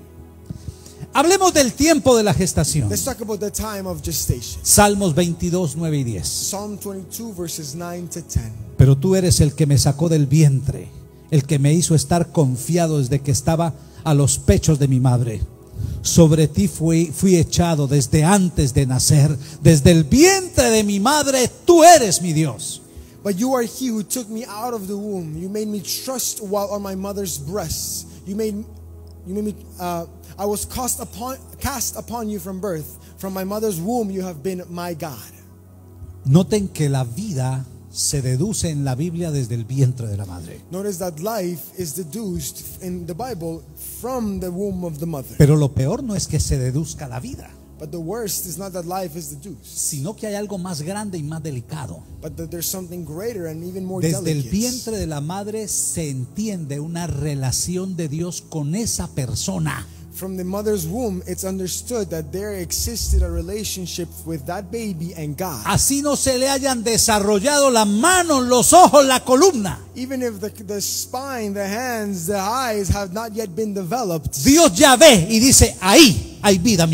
Hablemos del tiempo de la gestación. Let's talk about the time of gestation. Salmos veintidós, nueve y diez. Psalm twenty-two, verses nine to ten. Pero tú eres el que me sacó del vientre, el que me hizo estar confiado desde que estaba a los pechos de mi madre. Sobre ti fui, fui echado desde antes de nacer, desde el vientre de mi madre, tú eres mi Dios. But you are he who took me out of the womb. You made me trust while on my mother's breasts. You made, you made me. Uh, I was cast upon, cast upon you from birth. From my mother's womb, you have been my God. Noten que la vida se deduce en la Biblia desde el vientre de la madre. Notice that life is deduced in the Bible from the womb of the mother. Pero lo peor no es que se deduzca la vida, But the worst is not that life is deduced, sino que hay algo más grande y más delicado. but that there's something greater and even more Desde el delicate. vientre de la madre se entiende una relación de Dios con esa persona. From the mother's womb, it's understood that there existed a relationship with that baby and God. Así no se le hayan desarrollado las manos, los ojos, la columna. Even if the, the spine, the hands, the eyes have not yet been developed, Dios ya ve y dice, ahí hay vida mía.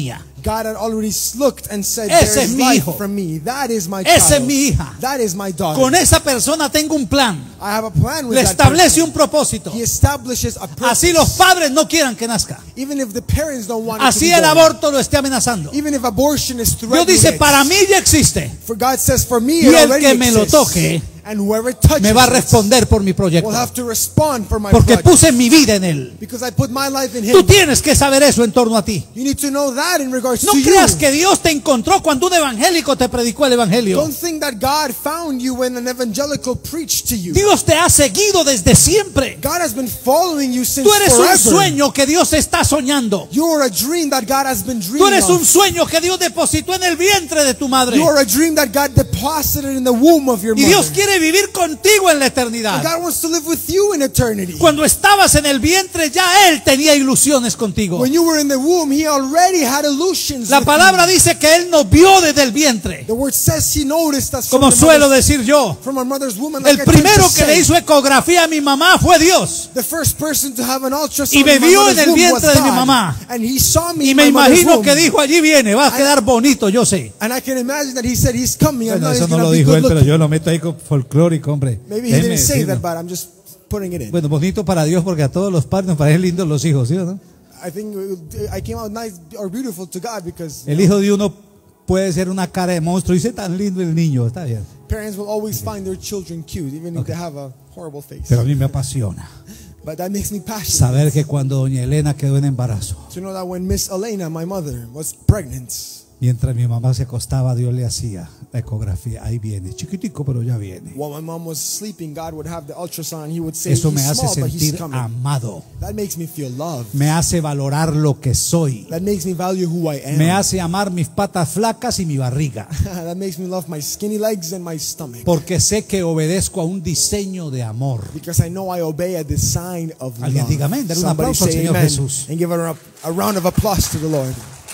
God had already looked and said, Ese there es is mi life hijo. from me. That is my Esa es child. mi hija. That is my daughter. Con esa persona tengo un plan. I have a plan with Le that establece person. un propósito. He establishes a purpose. Así los padres no quieran que nazca. Even if the parents don't want it to Así be el born. aborto lo esté amenazando. Even if abortion is Dios threatening dice, it. para mí ya existe. For God says, for me Y it el already que me lo exists. toque And whoever touches me va a it responder por mi proyecto. will have to respond for my Porque project. puse mi vida en él. Because I put my life in Him. Tú tienes que saber eso en torno a ti. You need to know that in regards No to creas you. que Dios te encontró cuando un evangélico te predicó el evangelio. Don't think that God found you when an evangelical preached to you. Dios te ha seguido desde siempre. God has been following you since Tú eres forever. un sueño que Dios está soñando. You are a dream that God has been dreaming Tú eres un of. sueño que Dios depositó en el vientre de tu madre. You are a dream that God deposited in the womb of your Y mother. Dios quiere vivir contigo en la eternidad. And God wants to live with you in eternity. Cuando estabas en el vientre ya Él tenía ilusiones contigo. When you were in the womb, He already had illusions. La with palabra you. dice que Él nos vio desde el vientre. The word says He noticed us from, Como the suelo mother's, decir yo, from our mother's womb. And like el I tend to primero que le say, hizo ecografía a mi mamá fue Dios. the first person to have an ultrasound Y me in my vio mother's en el womb was vientre de mi God. mamá. And He saw me Y in me my mother's imagino womb. que dijo, allí viene, va a quedar bonito, yo sé. And I can imagine that He said He's coming. I Bueno, know eso He's no gonna lo be dijo good él, pero looking. yo lo meto ahí con folclórico, hombre. Maybe He Déjeme didn't say decirlo. that, but I'm just putting it in. Bueno, bonito para Dios porque a todos los padres nos parecen lindos los hijos, ¿sí o no? I think I came out nice or beautiful to God because El hijo de uno puede ser una cara de monstruo y dice tan lindo el niño, está bien. parents will always find their children cute, even if they have a horrible face. Pero a mí me apasiona But that makes me passionate saber que cuando doña Elena quedó en embarazo, to know that when Miss Elena, my mother, was pregnant, mientras mi mamá se acostaba, Dios le hacía la ecografía. Ahí viene, chiquitico, pero ya viene. while my mom was sleeping, God would have the ultrasound. He would say, Eso me he's hace small, but he's sentir coming. amado. That makes me feel loved. Me hace valorar lo que soy. That makes me value who I am. Me hace amar mis patas flacas y mi barriga. That makes me love my skinny legs and my stomach. Porque sé que obedezco a un diseño de amor. Because I know I obey a design of Alguien love. diga amén. Dale un Somebody aplauso al say Señor amen Jesús. and give a, a round of applause to the Lord.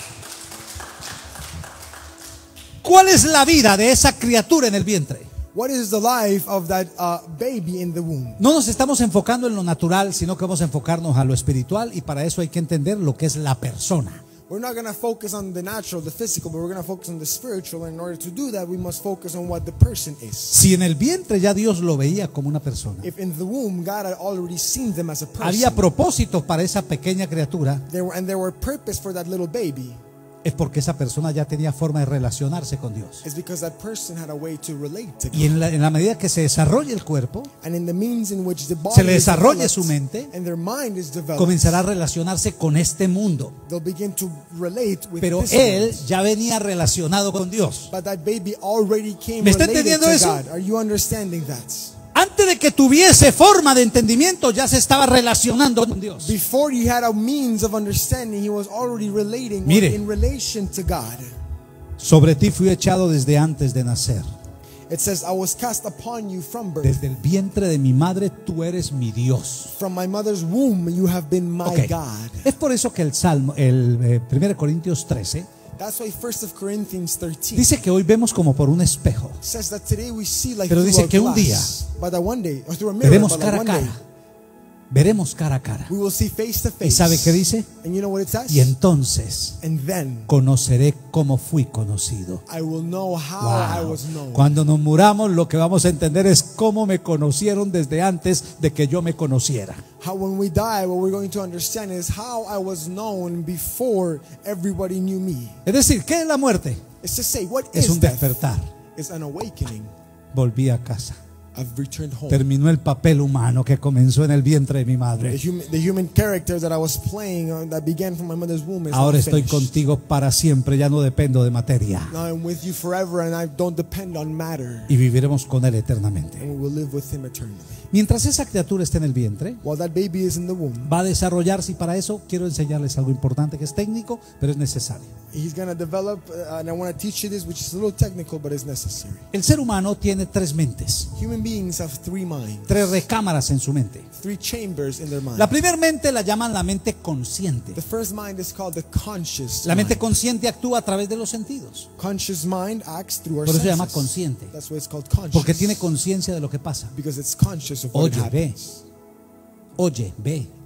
¿Cuál es la vida de esa criatura en el vientre? What is the life of that uh, baby in the womb? No nos estamos enfocando en lo natural, sino que vamos a enfocarnos a lo espiritual, y para eso hay que entender lo que es la persona. We're not going to focus on the natural, the physical, but we're going to focus on the spiritual. And in order to do that, we must focus on what the person is. Si en el vientre ya Dios lo veía como una persona, If in the womb God had already seen them as a person, había propósitos para esa pequeña criatura, there were, and there were purpose for that little baby, es porque esa persona ya tenía forma de relacionarse con Dios. is because that person had a way to relate to God. Y en la, en la medida que se desarrolle el cuerpo, And in the means in which the body se le is desarrolle developed su mente, and their mind is developed, comenzará a relacionarse con este mundo. they'll begin to relate with Pero this él world. ya venía relacionado con Dios. But that baby already came ¿Me está related entendiendo to eso? God. Are you understanding that? Antes de que tuviese forma de entendimiento, ya se estaba relacionando con Dios. Before he had a means of understanding, he was already relating Mire. in relation to God. Sobre ti fui echado desde antes de nacer. It says, I was cast upon you from birth. Desde el vientre de mi madre tú eres mi Dios. From my mother's womb, you have been my Ok. God. Es por eso que el Salmo, el eh, primero Corintios trece, That's why First of Corinthians thirteen dice que hoy vemos como por un espejo. says that today we see like Pero through dice a que un día glass, but that one day, or through a mirror, Veremos but that cara a one day, cara. Veremos cara a cara. we will see face to face. ¿Y sabe qué dice? And you know what it says? Y entonces And then conoceré cómo fui conocido. I will know how I Wow. was known. Cuando nos muramos, lo que vamos a entender es cómo me conocieron desde antes de que yo me conociera. How when we die, what we're going to understand is how I was known before everybody knew me. Es decir, ¿qué es la muerte? It's to say, what Es is un death? despertar. It's an awakening. Volví a casa. I've returned home. Terminó el papel humano que comenzó en el vientre de mi The madre. human, the human character that I was playing uh, that began from my mother's womb is Ahora now estoy finished. contigo para siempre, ya no dependo de materia. Now I'm with you forever and I don't depend on matter. Y viviremos con él eternamente. And we will live with him eternally. Mientras esa criatura esté en el vientre, While that baby is in the womb, va a desarrollarse, y para eso quiero enseñarles algo importante que es técnico, pero es necesario. he's going to develop, uh, and I want to teach you this, which is a little technical, but it's necessary. El ser humano tiene tres mentes, Human beings have three minds, tres recámaras en su mente. three chambers in their mind. La primera mente la llaman la mente consciente. The first mind is called the conscious La mente mind. consciente actúa a través de los sentidos. Conscious mind acts through our Por eso se llama senses. consciente. That's why it's called conscious. Porque tiene conciencia de lo que pasa. Because it's conscious of what Oye, ve. happens. Oye, ve.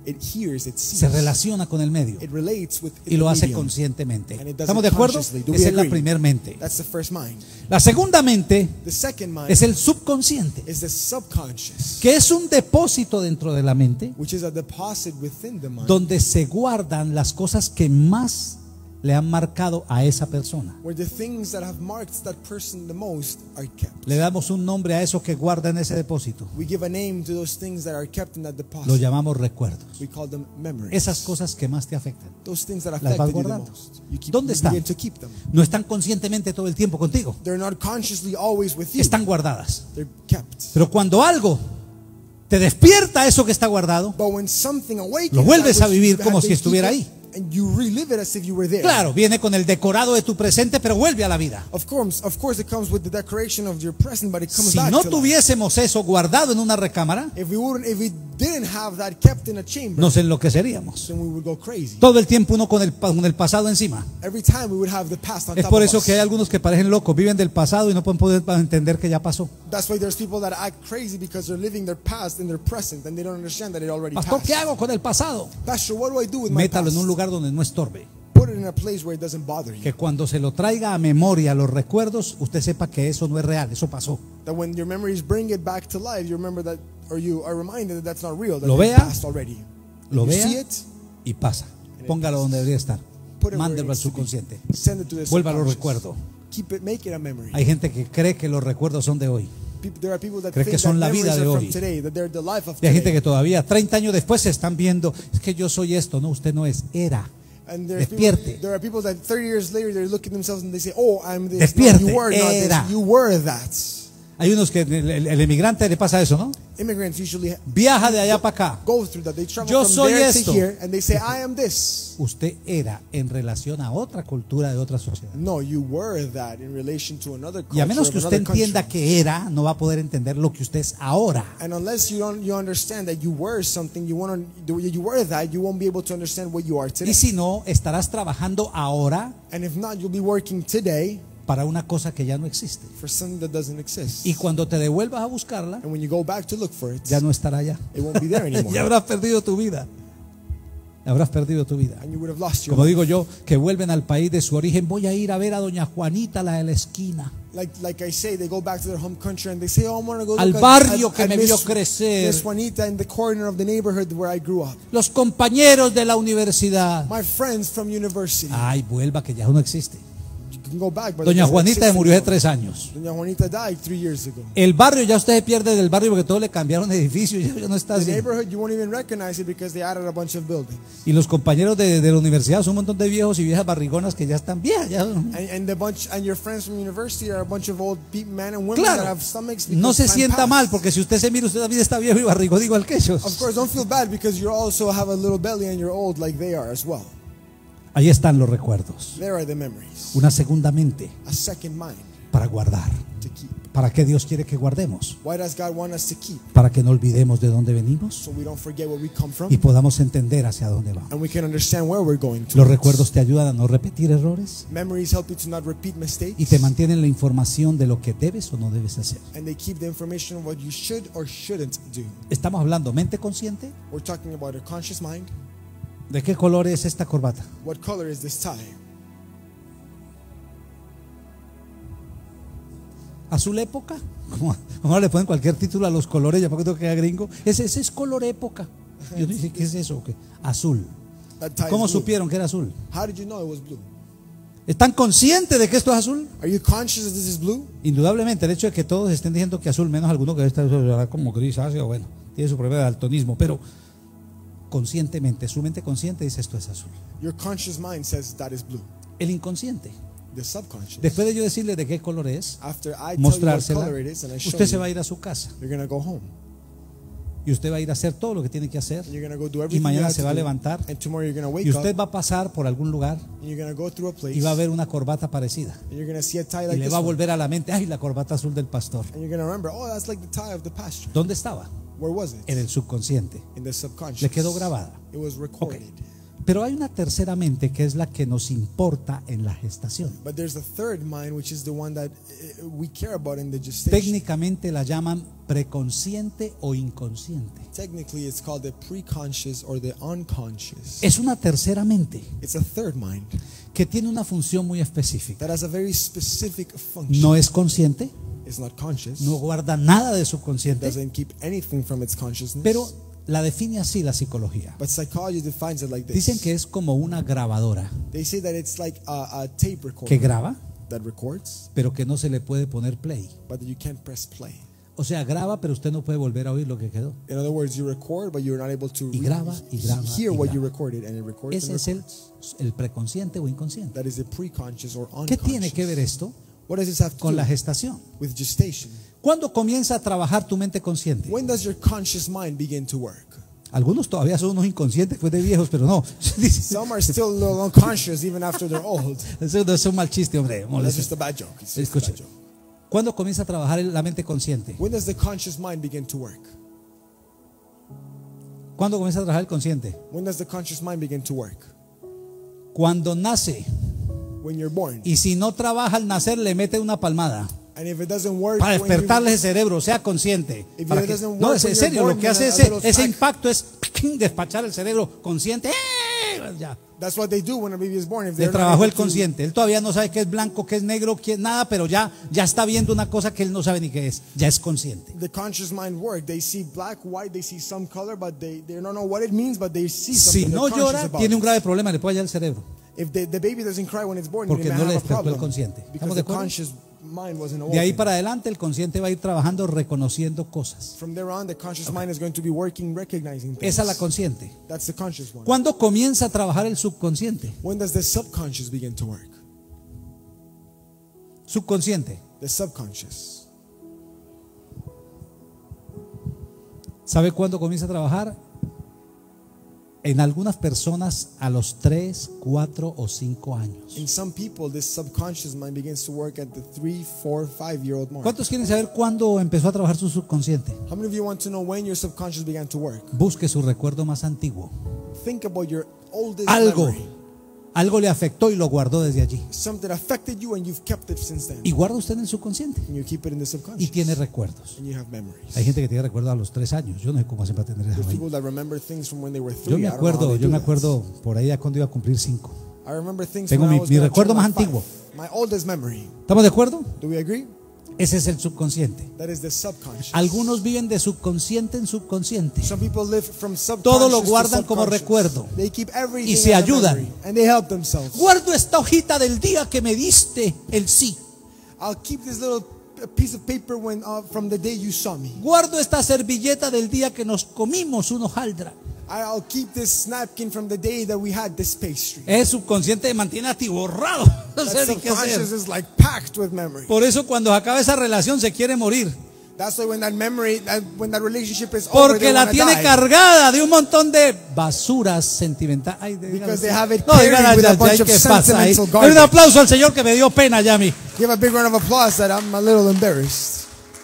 It hears, it sees. Se relaciona con el medio It relates with y lo the hace medium. conscientemente. And it does ¿Estamos it de acuerdo? consciously. Do we Esa es la agree? primer mente. That's the first mind. La segunda mente The second mind es el subconsciente, is the subconscious, que es un depósito dentro de la mente which is a deposit within the mind, donde se guardan las cosas que más le han marcado a esa persona. where the things that have marked that person the most are kept. Le damos un nombre a eso que guarda en ese depósito. We give a name to those things that are kept in that Lo deposit. llamamos recuerdos. We call them memories. Esas cosas que más te afectan. Those things that las vas affected you the guardando. most. You keep, ¿Dónde you están? begin to keep them. No están conscientemente todo el tiempo contigo. They're not consciously always with you. Están guardadas. They're kept. Pero cuando algo te despierta eso que está guardado, But when something awakens, lo vuelves that a which vivir you como had si been estuviera keeping, ahí. and you relive it as if you were there. claro, viene con el decorado de tu presente, pero vuelve a la vida. Of course, of course, it comes with the decoration of your present, but it comes Si back no to life. tuviésemos eso guardado en una recámara, If we wouldn't, if we didn't have that kept in a chamber, nos enloqueceríamos. then we would go crazy. Todo el tiempo uno con el, pa- con el pasado encima. Every time we would have the past on Es top por of eso us. que hay algunos que parecen locos, viven del pasado y no pueden poder entender que ya pasó. That's why there's people that act crazy because they're living their past in their present and they don't understand that it already Pastor, passed. ¿qué hago con el pasado? Pastor, what do I do with my Métalo past? en un lugar donde no estorbe. Put it in a place where it doesn't bother you. Que cuando se lo traiga a memoria los recuerdos, usted sepa que eso no es real, eso pasó. That when your memories bring it back to life, you remember that, or you are reminded that that's not real, that Lo it vea, passed already. Lo You see vea it, y pasa. Póngalo donde debería estar. put it where it Mándelo al needs to be. subconsciente. Send it to the Vuélvalo subconscious. recuerdo. Keep it, make it a memory. Hay gente que cree que los recuerdos son de hoy. People, there are people that Cree think que son that la vida memories de are hoy. from today, that they're the life of Y hay gente today. que todavía treinta años después se están viendo, es que yo soy esto, no, usted no es, era. And there are, Despierte. people, there are people that thirty years later they look at themselves and they say, "Oh, I'm this." Despierte. No, you were not Era. this. You were that. Hay unos que el, el- el emigrante le pasa eso, ¿no? Immigrants usually Viaja de allá para acá. go through that. They travel Yo from soy there esto. to here and they say, "I am this." Usted era en relación a otra cultura de otra sociedad. No, you were that in relation to another culture. Y a menos of que usted another country. entienda que era, no va a poder entender lo que usted es ahora. And unless you don't, you understand that you were something, you want to, you were that, you won't be able to understand what you are today. Y si no, estarás trabajando ahora And if not, you'll be working today para una cosa que ya no existe. for something that doesn't exist. Y cuando te devuelvas a buscarla, And when you go back to look for it, ya no estará allá. it won't be there anymore. Ya habrás perdido tu vida. Habrás perdido tu vida. And you would have lost your Como life. digo yo, que vuelven al país de su origen. Voy a ir a ver a doña Juanita, la de la esquina. Like, like I say, they go back to their home country and they say, "Oh, I want to go Al look at- barrio at- que at me vio Miss- crecer. Miss Juanita in the corner of the neighborhood where I grew up. Los compañeros de la universidad. My friends from university." Ay, vuelva, que ya no existe. You can go back, but Doña it doesn't Juanita exist murió hace anymore. tres años. Doña Juanita died three years ago. El barrio, ya usted se pierde del barrio porque todo le cambiaron de edificio. Ya, ya no está The así. neighborhood, you won't even recognize it because they added a bunch of buildings. Y los compañeros de, de la universidad son un montón de viejos y viejas barrigonas que ya están viejas. Ya. And, and the bunch and your friends from university are a bunch of old pe- men and women that Claro, have stomachs. because no se time sienta passed. mal porque si usted se mira, usted también está viejo y barrigón igual que ellos. Of course, don't feel bad because you also have a little belly and you're old like they are as well. Ahí están los recuerdos. There are the memories. Una segunda mente A second mind para guardar. to keep. ¿Para qué Dios quiere que guardemos? Why does God want us to keep? Para que no olvidemos de dónde venimos So we don't forget where we come from y podamos entender hacia dónde vamos. and we can understand where we're going to. Los recuerdos te ayudan a no repetir errores Memories help you to not repeat mistakes. y te mantienen la información de lo que debes o no debes hacer. And they keep the information of what you should or shouldn't do. Estamos hablando mente consciente. We're talking about a conscious mind. ¿De qué color es esta corbata? What color is this tie? ¿Azul época? Como ahora le ponen cualquier título a los colores, ya porque tengo que quedar gringo. Ese, ese es color época. Yo dije, ¿qué es eso? ¿Qué? Azul. That tie ¿Cómo is blue. supieron que era azul? How did you know it was blue? ¿Están conscientes de que esto es azul? Are you conscious that this is blue? Indudablemente, el hecho de que todos estén diciendo que azul, menos alguno que está como grisáceo, bueno, tiene su problema de daltonismo, pero conscientemente, su mente consciente dice esto es azul. Your conscious mind says that is blue. El inconsciente, The subconscious. después de yo decirle de qué color es, After I tell you what mostrársela, color it is and I show usted se you, va a ir a su casa you're going to go home. y usted va a ir a hacer todo lo que tiene que hacer And you're going to go do y everything you mañana have se to va a do. levantar And tomorrow you're going to wake y usted up va a pasar por algún lugar and you're going to go through a place y va a ver una corbata parecida and you're going to see a tie y like le this va a one. volver a la mente, ay, la corbata azul del pastor. And you're going to remember, oh, that's like the tie of the pasture. ¿Dónde estaba? Where was it? En el subconsciente. In the subconscious. Le quedó grabada. It was recorded. Pero hay una tercera mente que es la que nos importa en la gestación. But there's a third mind, which is the one that uh, we care about in the gestation. Técnicamente la llaman preconsciente o inconsciente. Technically, it's called the preconscious or the unconscious. Es una tercera mente It's a third mind que tiene una función muy específica. that has a very specific function. No es consciente, It's not conscious. no guarda nada de It subconsciente, doesn't keep anything from its consciousness. pero la define así la psicología. But psychology defines it like this. Dicen que es como una grabadora They say that it's like a, a tape que recorder graba, that records, pero que no se le puede poner play. but that you can't press play. O sea, graba, pero usted no puede volver a oír lo que quedó. In other words, you record, but you're not able to Y re- graba, y graba, hear y what graba. you recorded, and it records Ese and es el, records. el preconsciente o inconsciente. That is the preconscious or ¿Qué unconscious. tiene que ver esto What does this have to con do la gestación? with gestation? ¿Cuándo comienza a trabajar tu mente consciente? When does your conscious mind begin to work? Algunos todavía son unos inconscientes, pues de viejos, pero no. Some are still a little unconscious even after they're old. Eso no es un mal chiste, hombre. That's Moleste. just a bad joke. It's just a Escuche. bad joke. ¿Cuándo comienza a trabajar la mente consciente? When does the conscious mind begin to work? ¿Cuándo comienza a trabajar el consciente? When does the conscious mind begin to work? Cuando nace. When you're born. Y si no trabaja al nacer, le mete una palmada And if it doesn't work, para when you- despertarle ese cerebro, sea consciente. If Para it que- doesn't no, work es when en you're serio, born, lo que then hace a ese, little ese smack. impacto es despachar el cerebro consciente. ¡Eh! Ya. That's what they do when a baby is born. If Le they're not trabajó able el to- consciente. Él todavía no sabe qué es blanco, qué es negro, qué es nada, pero ya, ya está viendo una cosa que él no sabe ni qué es. Ya es consciente. The conscious mind work. They see black, white, they see some color, but they, they don't know what it means, but they see Si something. no they're conscious llora, about tiene un it. grave problema, le puede hallar el cerebro. If the, the baby doesn't cry when it's born, Porque you may no le have a despertó el problem. consciente. Because ¿Estamos de the acuerdo? conscious mind wasn't De ahí awoken. para adelante, el consciente va a ir trabajando reconociendo cosas. From there on, the conscious mind is going to be working, recognizing things. Esa es la consciente. That's the conscious one. ¿Cuándo comienza a trabajar el subconsciente? When does the subconscious begin to work? Subconsciente. The subconscious. ¿Sabe cuándo comienza a trabajar? En algunas personas a los tres, cuatro o cinco años. In some people, this subconscious mind begins to work at the three, four, five year old mark. ¿Cuántos quieren saber cuándo empezó a trabajar su subconsciente? How many of you want to know when your subconscious began to work? Busque su recuerdo más antiguo. Think about your oldest Algo, memory. algo le afectó y lo guardó desde allí. Something affected you and you've kept it since then. Y guarda usted en el subconsciente. And you keep it in the Y subconscious. tiene recuerdos. And you have memories. Hay gente que tiene recuerdos a los tres años. Yo no sé cómo hacen para tener esa There's vaina. people that remember things from when they were three. Yo me I don't know how acuerdo, they yo do me that. acuerdo por ahí a cuando iba a cumplir cinco. I remember things Tengo when mi- I was mi gonna recuerdo turn más like antiguo. five. My oldest memory. ¿Estamos de acuerdo? Do we agree? Ese es el subconsciente. That is the subconscious. Algunos viven de subconsciente en subconsciente. Some people live from subconscious Todo lo to guardan como subconscious. recuerdo. They keep everything Y se as a ayudan. memory, and they help themselves. Guardo esta hojita del día que me diste el sí. I'll keep this little piece of paper when uh, from the day you saw me. Guardo esta servilleta del día que nos comimos un hojaldra. I'll keep this napkin from the day that we had this pastry. Es subconsciente, mantiene atiborrado. No That sé ni qué subconscious hacer. is like packed with memory. Por eso cuando acaba esa relación se quiere morir. That's why when that memory, that, when that relationship is over, Porque they la wanna tiene die. cargada de un montón de basuras sentimentales. Ay, de- Because dígame they usted. have it No, carried dígale with a a bunch Yay, of ¿qué pasa ahí? sentimental Doy garbage. un aplauso al Señor que me dio pena ya a mí. Give a big round of applause that I'm a little embarrassed.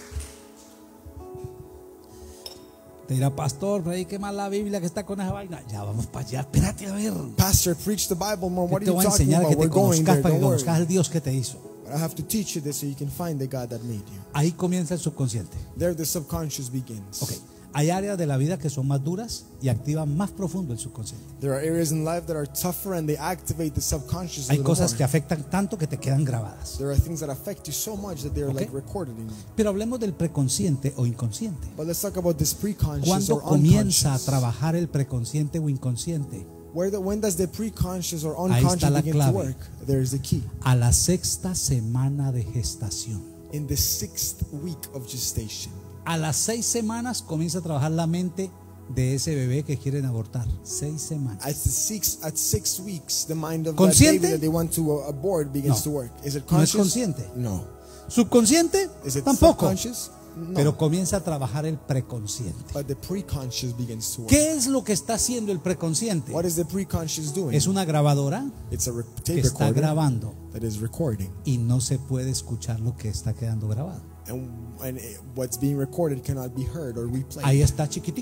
Te dirá, pastor, predique más la Biblia que está con esa vaina. Ya vamos para allá. Espérate a ver. Pastor, preach the Bible more. Que What te are you voy a talking enseñar about? que te We're going conozcas there. para que Don't worry. conozcas al Dios que te hizo. But I have to teach you this so you can find the God that made you. Ahí comienza el subconsciente. There the subconscious begins. Ok. Hay áreas de la vida que son más duras y activan más profundo el subconsciente. There are areas in life that are tougher and they activate the subconscious a Hay little cosas more. que afectan tanto que te quedan grabadas. There are things that affect you so much that they're Okay. like recorded in you. Pero hablemos del preconsciente o inconsciente. But let's talk about this preconscious ¿Cuándo or comienza a unconscious. trabajar el preconsciente o inconsciente? Where the, when does the preconscious or Ahí está unconscious la begin to clave. work? There is the key. A la sexta semana de gestación. In the sixth week of gestation. A las seis semanas comienza a trabajar la mente de ese bebé que quieren abortar. Seis semanas. At the six at six weeks, the mind of that ¿Consciente? baby that they want to uh, abort begins No. to work. Is it No es conscious? consciente. No. Subconsciente Is it tampoco. subconscious? No. Pero comienza a trabajar el preconsciente. But the preconscious begins to work. ¿Qué es lo que está haciendo el preconsciente? What is the preconscious doing? Es una grabadora It's a re- que tape está recorder grabando that is recording, y no se puede escuchar lo que está quedando grabado. and, and it- what's being recorded cannot be heard or replayed. Ahí está chiquitico.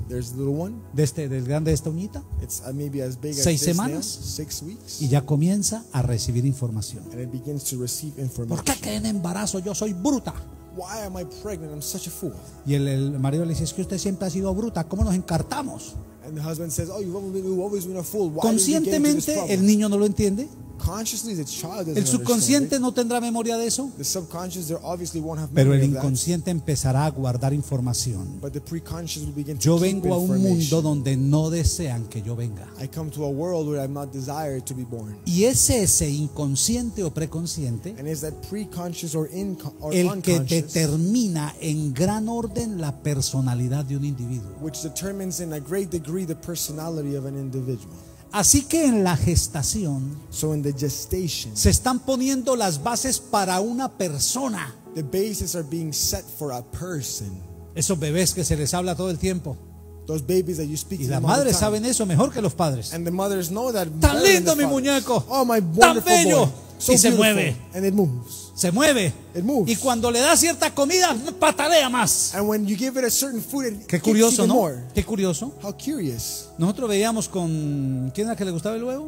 There's the little one. de este, del grande de esta uñita, It's uh, maybe as big as Seis this nail, semanas. six weeks, y ya comienza a recibir información. and it begins to receive ¿Por information. qué quedé en embarazo? Yo soy bruta. Why am I pregnant? I'm such a fool. Y el, el marido le dice, es que usted siempre ha sido bruta, ¿cómo nos encartamos? And the husband says, "Oh, you've always been, you've always been a fool. Why did you get into this Conscientemente problem?" el niño no lo entiende. Consciously, the child doesn't El subconsciente understand no tendrá memoria de eso. it. The subconscious, there obviously won't have Pero el memory of that, inconsciente empezará a guardar información. but the preconscious will begin to Yo keep vengo a un mundo information. donde no desean que yo venga. I come to a world where I'm not desired to be born. Y es ese inconsciente o preconsciente And is that preconscious or, inco- or el que unconscious determina en gran orden la personalidad de un individuo. which determines in a great degree the personality of an individual. Así que en la gestación So in the gestation, se están poniendo las bases para una persona. the bases are being set for a person. Esos bebés que se les habla todo el tiempo. Those babies that you speak Y to las them all the madres time. saben eso mejor que los padres. And the mothers know that Tan better than lindo the mi fathers. muñeco. Oh, my Tan wonderful bello. boy. So Y se beautiful. mueve. And it moves. Se mueve. It moves. Y cuando le da cierta comida, patalea más. And when you give it a certain food, it Qué kicks curioso, even ¿no? more. Qué curioso. How curious. Nosotros veíamos con... ¿Quién era que le gustaba el huevo?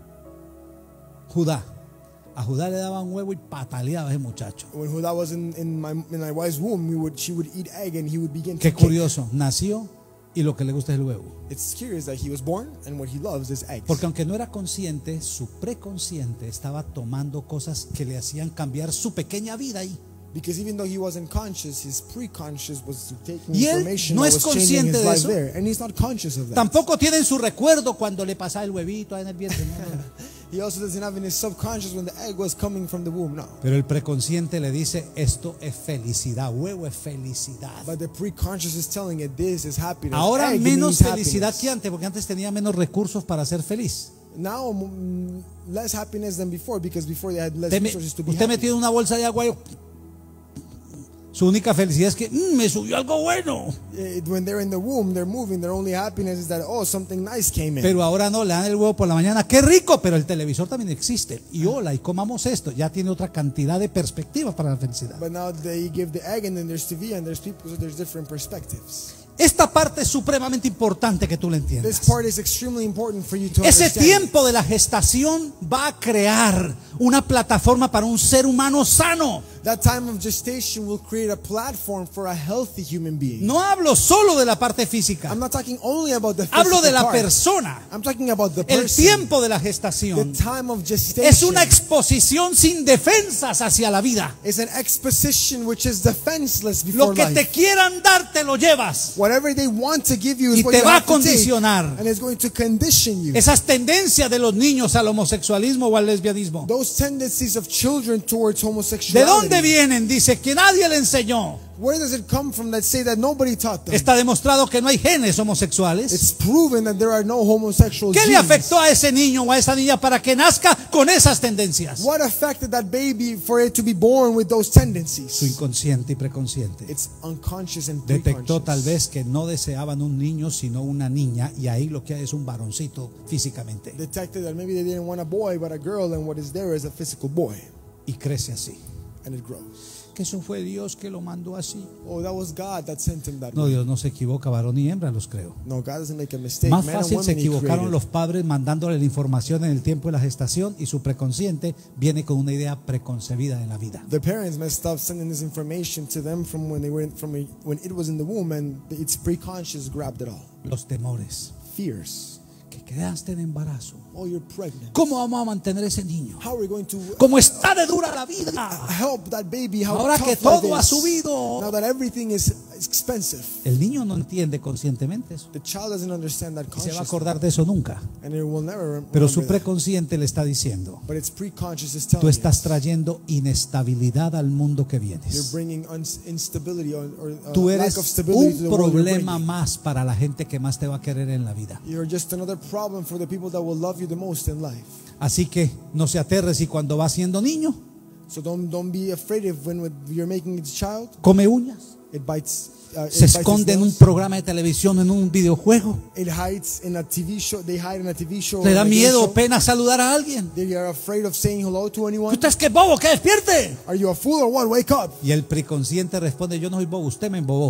Judá. A Judá le daban huevo y pataleaba ese muchacho. When Huda was in, in my in my wife's womb, we would she would eat egg and he would begin to Qué kick. curioso. Nació y lo que le gusta es el huevo. It's curious that he was born and what he loves is eggs. Porque aunque no era consciente, su preconsciente estaba tomando cosas que le hacían cambiar su pequeña vida ahí. Because even though he wasn't conscious, his pre-conscious was taking Y él information no that es was changing consciente his de life eso. there, and he's not conscious of that. Tampoco tiene en su recuerdo cuando le pasaba el huevito ahí en el vientre. No, no. He also doesn't have in his subconscious when the egg was coming from the womb. No. Pero el preconsciente le dice, esto es felicidad, huevo es felicidad. But the pre-conscious is telling it this is happiness. Ahora Egg menos means felicidad happiness. que antes, porque antes tenía menos recursos para ser feliz. Now mm, less happiness than before because before they had less Usted, me, resources to be usted happy. metido en una bolsa de agua y su única felicidad es que "Mm, me subió algo bueno". Eh, When they're in the womb, they're moving. Their only happiness is that oh something nice came in. Pero ahora no, le dan el huevo por la mañana, qué rico, pero el televisor también existe. Y hola, y comamos esto. Ya tiene otra cantidad de perspectivas para la felicidad. But now they give the egg and then there's T V and there's people, so there's different perspectives. Esta parte es supremamente importante que tú la This entiendas. part is extremely important for you to Ese understand. tiempo de la gestación va a crear una plataforma para un ser humano sano. That time of gestation will create a platform for a healthy human being. No hablo solo de la parte física, I'm not talking only about the physical hablo de la part. persona. I'm talking about the El person. tiempo de la The gestación time of gestation es una exposición sin defensas hacia la vida. is an exposition which is defenseless Lo before que life. te quieran dar te lo llevas. Whatever they want to give you is Y what te you va a have to take, condicionar. and it's going to condition you. Esas tendencias de los niños al homosexualismo o al lesbianismo. Those tendencies of children towards ¿De homosexuality. dónde vienen? Dice que nadie le enseñó. Where does it come from that say that nobody taught them? Está demostrado que no hay genes homosexuales. It's proven that there are no homosexual ¿Qué le genes. afectó a ese niño o a esa niña para que nazca con esas tendencias? What affected that baby for it to be born with those tendencies? Su inconsciente y preconsciente It's unconscious and detectó tal preconscious. vez que no deseaban un niño sino una niña, y ahí lo que hay es un varoncito físicamente, Detected that maybe they didn't want a boy but a girl, and what is there is a physical boy, y crece así. and it grows. Que eso fue Dios que lo mandó así. Oh, that was God that sent him that No, way. Dios no se equivoca, varón y hembra los creo. No, God doesn't make a mistake. Más Man and fácil se woman he equivocaron created. los padres mandándole la información en el tiempo de la gestación, y su preconsciente viene con una idea preconcebida en la vida. The parents messed up sending this information to them from when they were in, from when it was in the womb, and its preconscious grabbed it all. Los temores. Fears. Que quedaste en embarazo. Oh, you're pregnant. ¿Cómo vamos a mantener ese niño? How are we going to ¿Cómo está de dura la vida? help that baby? How Ahora tough que life todo ha is. subido. Now that everything is expensive. El niño no entiende conscientemente eso. The child doesn't understand that Y se va a consciously, acordar de eso nunca. and it will never rem- Pero su remember that. preconsciente le está diciendo, But its preconscious is tú telling estás you, trayendo inestabilidad al mundo que you're vienes. bringing uns- instability or, or uh, Tú lack eres of stability to un the world you're problema bringing. más para la gente que más te va a querer en la vida. You're just another problem for the people that will love you the most in life. Así que no se aterre si cuando va siendo niño So don't don't be afraid if when you're making it a child, come uñas, it bites. Uh, it se bites its esconde en un nails. programa de televisión, en un videojuego, It hides in a T V show. They hide in a T V show. le or da a game miedo o show. pena saludar a alguien. They are afraid of saying hello to anyone. ¿Usted es que bobo, que despierte? Are you a fool or what? Wake up. Y el preconsciente responde, yo no soy bobo, usted me embobó.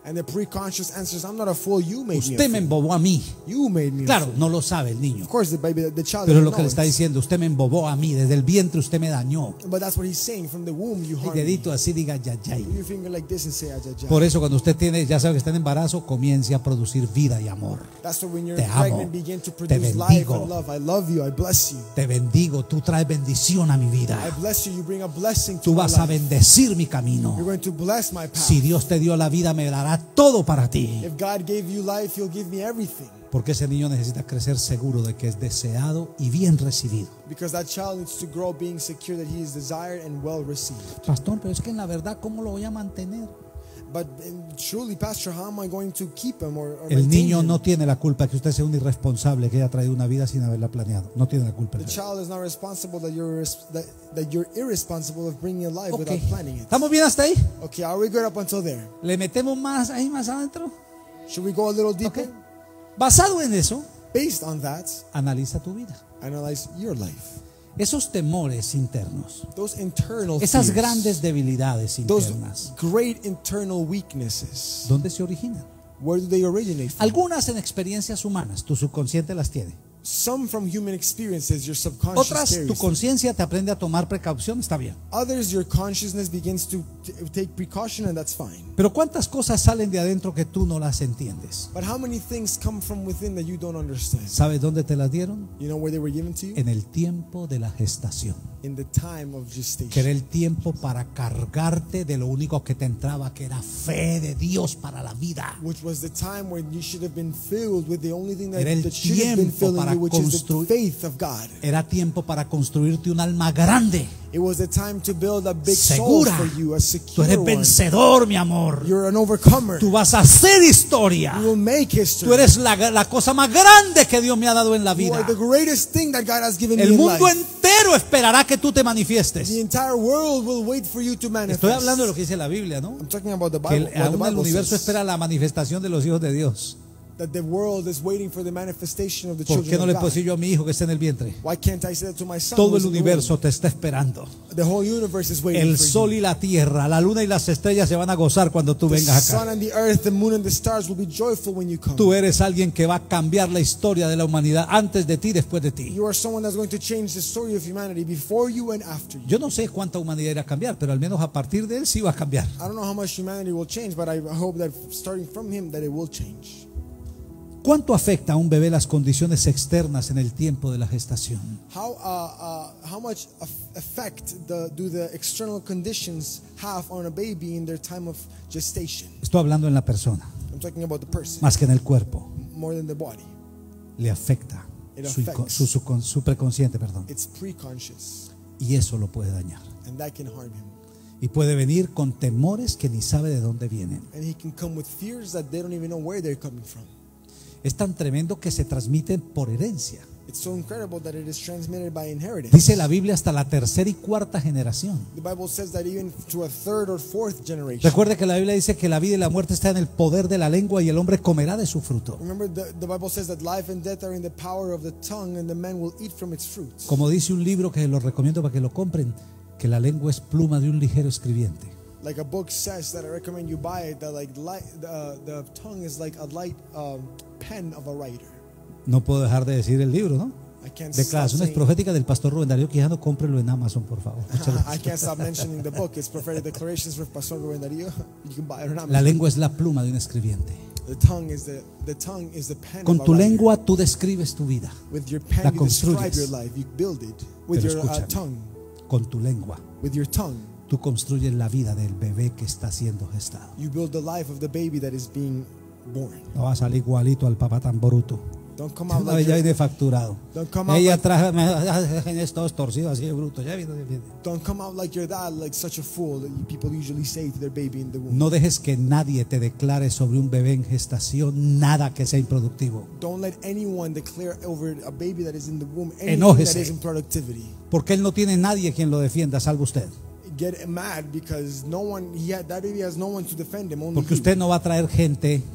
And the preconscious answers, I'm not a fool, you made me a Usted me fool. embobó a mí. You made me a Claro, fool. no lo sabe el niño. Of course, the baby, the child Pero doesn't es lo que know le está it. diciendo. Usted me embobó a mí. Desde el vientre usted me dañó. But that's what he's saying. From the womb, you Y harmed me. dedito así diga ya, ya. Put your finger like this and say, "Ay, ay, ay." Por eso cuando usted tiene, ya sabe que está en embarazo, comience a producir vida y amor. That's why when you're Te amo. pregnant, begin to Te produce life bendigo. and love. I love you. I bless you. Te bendigo, tú traes bendición a mi vida. I bless you. You bring a blessing to Tú my vas a life. bendecir mi camino. You're going to bless my path. Si Dios te dio la vida, me dará todo para ti. If God gave you life, He'll give me everything. Porque ese niño necesita crecer seguro de que es deseado y bien recibido. Because that child needs to grow being secure that he is desired and well received. Pastor, pero es que en la verdad, ¿cómo lo voy a mantener? But uh, truly, Pastor, how am I going to keep him or, or El maintain niño him? no tiene la culpa que usted sea un irresponsable que haya traído una vida sin haberla planeado. No tiene la culpa. The child is not responsible that you're res- that, that you're irresponsible of bringing a life Ok. without planning it. ¿Estamos bien hasta ahí? Okay, are we good up until there? ¿Le metemos más ahí más adentro? Should we go a little deeper? Ok. Basado en eso, Based on that, analiza tu vida. analyze your life. Esos temores internos, Those internal esas fears, grandes debilidades those internas, great internal weaknesses, ¿dónde se originan? where do they originate from? Algunas en experiencias humanas, tu subconsciente las tiene. Some from human experiences, your subconscious Otras, carries tu them. conciencia te aprende a tomar precaución, está bien. Others, your consciousness begins to t- take precaution, and that's fine. Pero ¿cuántas cosas salen de adentro que tú no las entiendes? But how many things come from within that you don't understand? ¿Sabes dónde te las dieron? You know where they were given to you? En el tiempo de la gestación. In the time of Que era gestation. el tiempo para cargarte de lo único que te entraba, que era fe de Dios para la vida. Which was the time when you should have been filled with the only thing that, Era el that should have been tiempo filling para you, which is the construir- faith of God. Era tiempo para construirte un alma grande, It was the time to build a big segura. soul for you, a Tú secure eres one. vencedor, mi amor. You're an overcomer. Tú vas a hacer historia. You will make history. Tú eres la, la cosa más grande que Dios me ha dado en la You are vida. the greatest thing that God has given El me in mundo life. entero esperará que tú te The manifiestes. entire world will wait for you to manifest. Estoy hablando de lo que dice la Biblia, ¿no? I'm talking about the Que Bible. el, what the aún el Bible universo says. espera la manifestación de los hijos de Dios. That the world is waiting for the manifestation of the ¿Por children qué no le of puedo God. decir yo a mi hijo que está en el vientre? Why can't I say that to my son? Todo who's el in the universo te está esperando. womb? The whole universe is waiting El for sol you. y la tierra, la luna y las estrellas se van a gozar cuando tú The vengas sun acá. and the earth, the moon and the stars will be joyful when you come. Tú eres alguien que va a cambiar la historia de la humanidad antes de ti y después de ti. You are someone that's going to change the story of humanity before you and after you. Yo no sé cuánta humanidad irá a cambiar, pero al menos a partir de él sí va a cambiar. I don't know how much humanity will change, but I hope that starting from him that it will change. ¿Cuánto afecta a un bebé las condiciones externas en el tiempo de la gestación? How uh, uh, how much of- effect the, do the external conditions have on a baby in their time of gestation? Estoy hablando en la persona, I'm talking about the person más que en el cuerpo. more than the body. Le afecta It su, affects. su, su, su preconsciente, perdón. It's preconscious, Y eso lo puede dañar. and that can harm him. Y puede venir con temores que ni sabe de dónde vienen. And he can come with fears that they don't even know where they're coming from. Es tan tremendo que se transmiten por herencia. It's so incredible that it is transmitted by inheritance. Dice la Biblia hasta la tercera y cuarta generación. The Bible says that even to a third or fourth generation. Recuerde que la Biblia dice que la vida y la muerte están en el poder de la lengua y el hombre comerá de su fruto. Remember, the, the Bible says that life and death are in the power of the tongue, and the man will eat from its fruits. Como dice un libro que los recomiendo para que lo compren, que la lengua es pluma de un ligero escribiente. Like a book says that I recommend you buy it. That like light, uh, the tongue is like a light um, pen of a writer. No puedo dejar de decir el libro, ¿no? I can't stop Declaraciones saying, proféticas del pastor Rubén Darío Quijano, cómprelo en Amazon, por favor. Muchas I gracias. can't stop mentioning the book. It's prophetic declarations with Pastor Rubén Darío. You can buy it or not. La lengua es la pluma de un escribiente. The tongue is the the tongue is the pen Con of a tu writer. lengua tú describes tu vida. With your pen, la you describe construyes. your life. You build it with Pero your uh, escúchame. tongue. Con tu lengua With your tongue, tú construyes la vida del bebé que está siendo gestado. you build the life of the baby that is being born. No va a salir igualito al papá tan bruto. Don't come out No, like ya you're, viene facturado. don't come out Ella like, trae estos torcidos así de bruto. Ya viene, viene. don't come out like your dad, like such a fool that you, people usually say to their baby in the womb. No dejes que nadie te declare sobre un bebé en gestación nada que sea improductivo. Don't let anyone declare over a baby that is in the womb anything Enójese. that is in productivity. Porque él no tiene nadie quien lo defienda, salvo usted. Get mad because no one, he had, that baby has no one to defend him. Only Porque you. usted no va a traer gente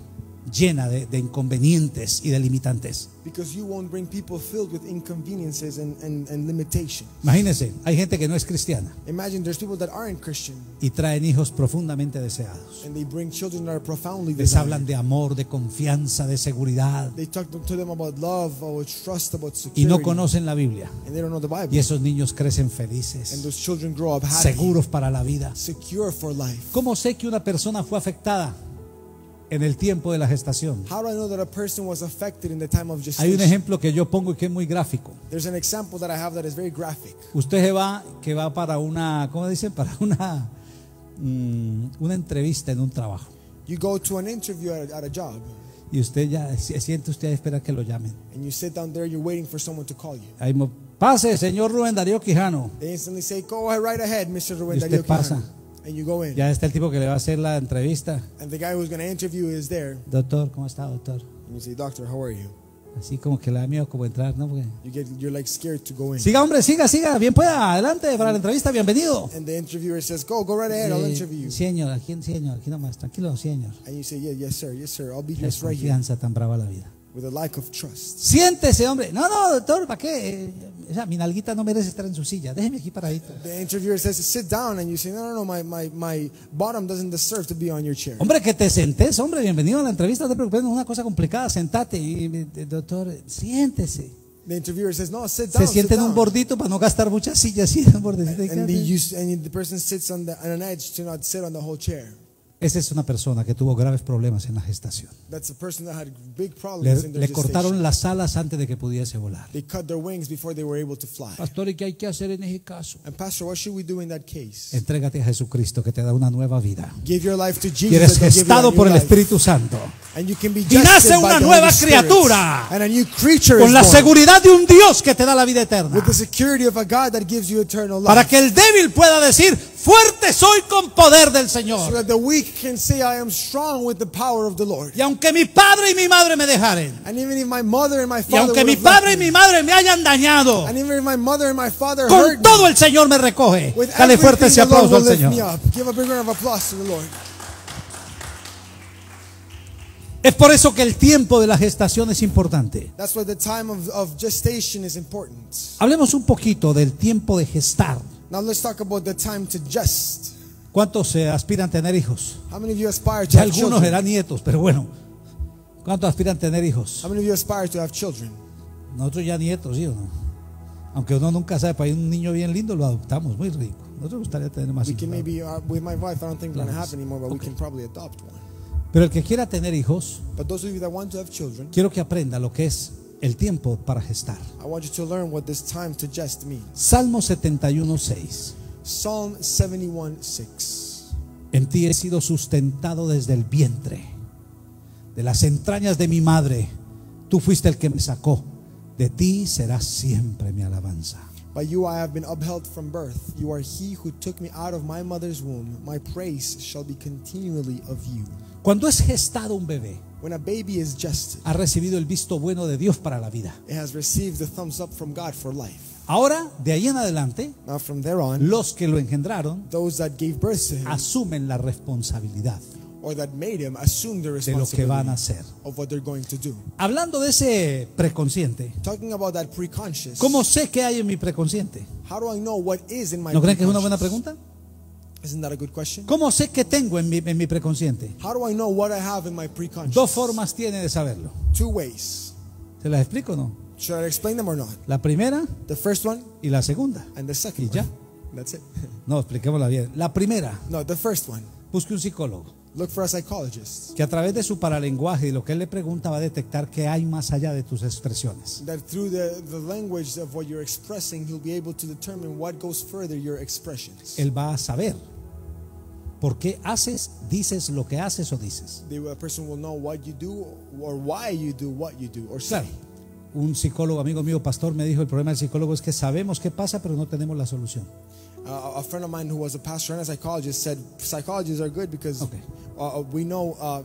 llena de, de inconvenientes y de limitantes. Because you won't bring people filled with inconveniences and, and, and limitations. Imagínense, hay gente que no es cristiana Imagine there's people that aren't Christian y traen hijos profundamente deseados. and they bring children that are profoundly Les hablan desired. de amor, de confianza, de seguridad They talk to to them about love, about trust, about y no security, conocen la Biblia. and they don't know the Bible. Y esos niños crecen And felices, those children grow up happy, seguros para la vida. secure for life. ¿Cómo sé que una persona fue afectada en el tiempo de la gestación? How do I know that a person was affected in the time of Hay un gestation? ejemplo que yo pongo y que es muy gráfico. There's an example that I have that is very graphic. Usted se va, que va para una, ¿cómo dicen? Para una, mm, una entrevista en un trabajo. You go to an interview at a, at a job, Y usted ya se siente usted a esperar que lo llamen. and you sit down there, you're waiting for someone to call you. Ahí mo- pase, señor Rubén Darío Quijano. They instantly say, go right ahead, Mister Y Rubén usted Darío pasa. Quijano. And you go in. Ya está el tipo que le va a hacer la entrevista. And the guy who's going to interview is there. Doctor, ¿cómo está, doctor? And you say, doctor, how are you? Así como que le da miedo como entrar, ¿no? Porque... You get, you're like scared to go in. Siga, hombre, siga, siga. Bien pueda, adelante para la entrevista, bienvenido. And the interviewer says, go, go right ahead, I'll Eh, interview you. señor, aquí, señor, aquí nomás, tranquilo, señor. And you say, yeah, yes, sir, yes, sir, I'll be Es just right here. confianza tan brava la vida. With a lack of trust. Siéntese, hombre. No, no, doctor, ¿para qué? Eh, o sea, mi nalguita no merece estar en su silla. Déjeme aquí paradito. The interviewer says, sit down, and you say, no, no, no, my, my, my bottom doesn't deserve to be on your chair. Hombre, que te sentes, hombre, bienvenido a la entrevista. No te preocupes, no es una cosa complicada. Sentate y, y, doctor, siéntese. The interviewer says, no, sit down, Se sit siente en un down. bordito para no gastar muchas sillas. Sí, en un bordecito. And the, you, and the person sits on, the, on an edge to not sit on the whole chair. Esa es una persona que tuvo graves problemas en la gestación. That's a person that had big Le, problems in their le gestation. cortaron las alas antes de que pudiese volar. They cut their wings before they were able to fly. Pastor, ¿y qué hay que hacer en ese caso? And pastor, what should we do in that case? Entrégate a Jesucristo que te da una nueva vida. Give your life to Jesus. Y eres that will give you a gestado new por el life. Espíritu Santo. And you can be Y nace gested by una the nueva Holy Spirit. criatura. And a new creature Con is la born. seguridad de un Dios que te da la vida eterna. With the security of a God that gives you eternal life. Para que el débil pueda decir, fuerte soy con poder del So Señor. that the weak can say, I am strong with the power of the Lord. Y aunque mi padre y mi madre me dejaren, And even if my mother and my y father aunque would mi have left padre y me, mi madre me hayan dañado, and even if my mother and my father con hurt todo me, el Señor me recoge. with Dale fuerte everything, ese the Lord aplauso al will lift me Señor. up. Give a big round of applause to the Lord. Es por eso que el tiempo de la gestación es importante. That's why the time of, of gestation is important. Hablemos un poquito del tiempo de gestar. Now let's talk about the time to gest. ¿Cuántos se aspiran a tener hijos? How many of you aspire to Ya have algunos children? eran nietos, pero bueno. ¿Cuántos aspiran a tener hijos? How many of you aspire to have children? Nosotros ya nietos, ¿sí o no? Aunque uno nunca sabe, para un niño bien lindo lo adoptamos, muy rico. Nosotros gustaría tener más We hijos. can maybe, uh, with my wife, I don't think we're going to Claro. have any more, but we Okay. can probably adopt one. Pero el que quiera tener hijos, But those of you that want to have children, quiero que aprenda lo que es el tiempo para gestar. I want you to learn what this time to gest means. Salmo setenta y uno, seis. Psalm seventy-one, six. En ti he sido sustentado desde el vientre, de las entrañas de mi madre. Tú fuiste el que me sacó. De ti será siempre mi alabanza. By you I have been upheld from birth. You are he who took me out of my mother's womb. My praise shall be continually of you. Cuando es gestado un bebé, When a baby is gested, ha recibido el visto bueno de Dios para la vida. it has received the thumbs up from God for life. Ahora, de ahí en adelante, Now from there on, los que lo engendraron those that gave birth to him asumen la responsabilidad or that made him assume the de lo que van a responsibility hacer. of what they're going to do. Hablando de ese preconsciente, Talking about that preconscious, ¿cómo sé qué hay en mi preconsciente? how do I know what is in my ¿No creen que es una buena preconscious? pregunta? Isn't that a good question? ¿Cómo sé qué tengo en mi, en mi preconsciente? How do I know what I have in my preconscious? Dos formas tiene de saberlo. Two ways. ¿Se las explico o no? Should I explain them or not? La primera The first one y la segunda. and the second Y ya. one. That's it. No, expliquémosla bien. La primera, No, the first one. busque un psicólogo Look for a psychologist que a través de su paralenguaje y lo que él le pregunta va a detectar qué hay más allá de tus expresiones. that through the, the language of what you're expressing, he'll be able to determine what goes further your expressions. Él va a saber por qué haces, dices lo que haces o dices. The a person will know what you do or why you do what you do or say. Claro, un psicólogo, amigo mío, pastor, me dijo, el problema del psicólogo es que sabemos qué pasa, pero no tenemos la solución. Uh, a friend of mine who was a pastor and a psychologist said psychologists are good because Okay. uh, we know uh,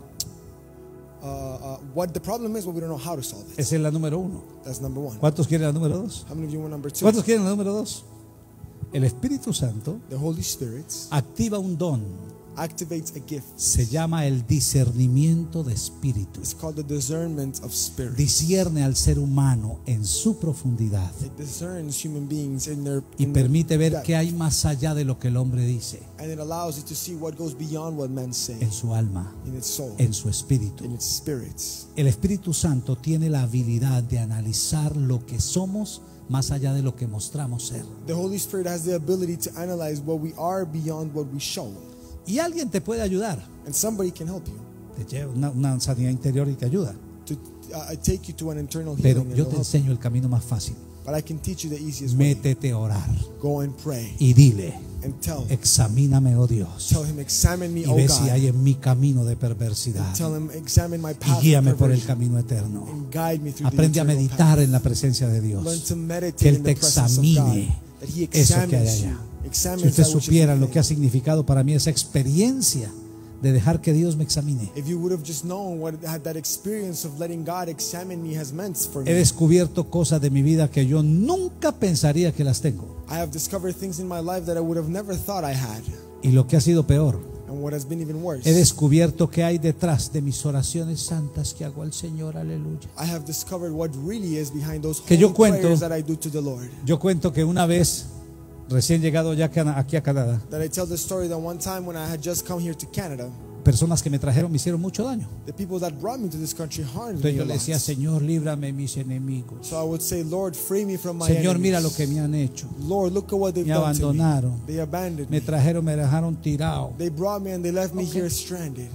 uh, uh, what the problem is, but we don't know how to solve it. Esa es la número uno. That's number one. ¿Cuántos quieren la número dos? How many of you want number two? ¿Cuántos quieren la número dos? El Espíritu Santo The Holy Spirit activa un don activates a gift. Se llama el discernimiento de espíritu. It's called the discernment of spirit. Discierne al ser humano en su profundidad It discerns human beings in their y in their permite ver depth, qué hay más allá de lo que el hombre dice, and it allows it to see what goes beyond what men say en su alma, in its soul, en su espíritu. in its spirits. El Espíritu Santo tiene la habilidad de analizar lo que somos más allá de lo que mostramos ser. The Holy Spirit has the ability to analyze what we are beyond what we show, Y alguien te puede ayudar, and somebody can help you te lleva una, una sanidad interior y te ayuda. to uh, take you to an internal Pero healing. and yo it'll te help you. enseño el camino más fácil. But I can teach you the easiest way. Métete a orar Go and pray y dile, and tell examíname, oh Dios, tell him, examine me, y oh ve si God. hay en mi camino de perversidad Tell him, examine my y path guíame of por el perversion camino eterno. and guide me through Aprende the a eternal meditar path. en la presencia de Learn Dios, to meditate que Él in te the presence of God. examine That He eso que hay examines you. allá. Si Examines ustedes that which is supieran lo que ha within. significado para mí esa experiencia de dejar que Dios me examine. If you would have just known what had that experience of letting God examine me has meant for He me. descubierto cosas de mi vida que yo nunca pensaría que las tengo. I have discovered things in my life that I would have never thought I had. Y lo que ha sido peor, And what has been even worse, he descubierto que hay detrás de mis oraciones santas que hago al Señor, aleluya. I have discovered what really is behind those Que holy yo cuento- prayers that I do to the Lord. Yo cuento que una vez, recién llegado ya cana- aquí a Canadá, That I tell the story that one time when I had just come here to Canada, personas que me trajeron me hicieron mucho daño. the people that brought me to this country harmed Entonces me yo a le decía, lot. Señor, líbrame de mis enemigos. So I would say, Lord, free me from my Señor, enemies. mira lo que me han hecho. Lord, look at what they've Me done to me. abandonaron, They abandoned me me. trajeron, me dejaron tirado. They brought me and they left me Okay. here stranded.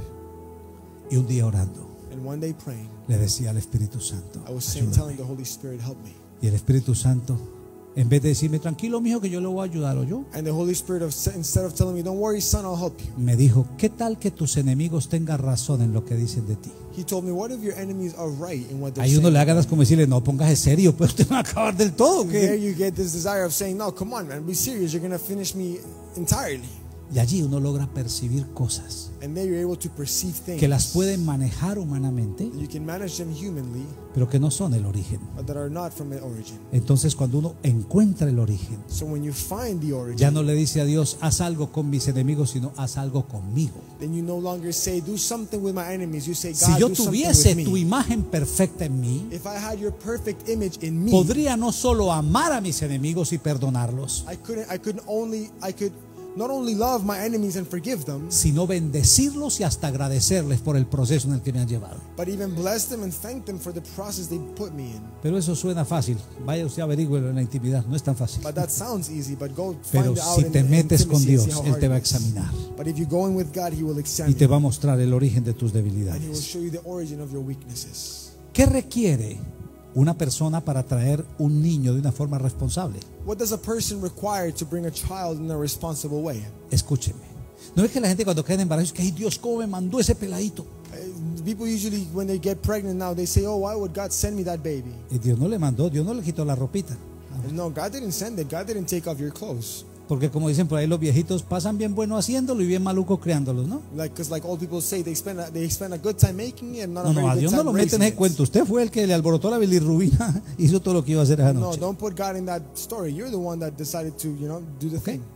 Y un día orando, And one day praying, le decía al Espíritu Santo, I was saying, telling ayúdame. the Holy Spirit, help me. Y el Espíritu Santo, en vez de decirme, tranquilo, mijo, que yo le voy a ayudar, o yo, And the Holy Spirit, of, instead of telling me, don't worry, son, I'll help you, me dijo, ¿qué tal que tus enemigos tengan razón en lo que dicen de ti? He told me, what if your enemies are right in what they're Ahí uno saying? le da ganas como decirle, no, póngase serio, pues usted va a acabar del todo, And there ¿qué? you get this desire of saying, no, come on, man, be serious. You're going to finish me entirely. Y allí uno logra percibir cosas And then you're able to perceive things que las pueden manejar humanamente, you can manage them humanly, pero que no son el origen. but that are not from the origin. Entonces cuando uno encuentra el origen, So when you find the origin, ya no le dice a Dios, haz algo con mis enemigos, sino haz algo conmigo. then you no longer say, do something with my enemies. You say, Si God, yo do something tuviese with tu me. imagen perfecta en mí, If I had your perfect image in me, podría no solo amar a mis enemigos y perdonarlos, I couldn't, I couldn't only, I could not only love my enemies and forgive them, sino bendecirlos y hasta agradecerles por el proceso en el que me han llevado. but even bless them and thank them for the process they put me in. Pero eso suena fácil. Vaya usted a averigüelo en la intimidad. No es tan fácil. But that sounds easy, but go Pero find out si in, te in metes con intimacy and Dios, see how Él hard te va a it is. examinar But if you go in with God, He will y examine te you, va a mostrar el origen de tus and He will debilidades. show you the origin of your weaknesses. ¿Qué requiere una persona para traer un niño de una forma responsable? What does a person require to bring a child in a responsible way? Escúcheme. ¿No es que la gente cuando cae en embarazo dice que ay Dios, cómo me mandó ese peladito? Uh, People usually, when they get pregnant now, they say, oh, why would God send me that baby? Y Dios no le mandó, Dios no le quitó la ropita. And no, God didn't send it. God didn't take off your clothes. Porque como dicen por ahí los viejitos, pasan bien bueno haciéndolo y bien maluco criándolos, ¿no? Like, because like old people say, they spend a, they spend a good time making it and not No, a no, very a good Dios no time lo meten en raising ese it. cuento. Usted fue el que le alborotó la bilirrubina, hizo todo lo que iba a hacer esa No, noche. don't put God in that story. You're the one that decided to, you know, do the Okay. thing.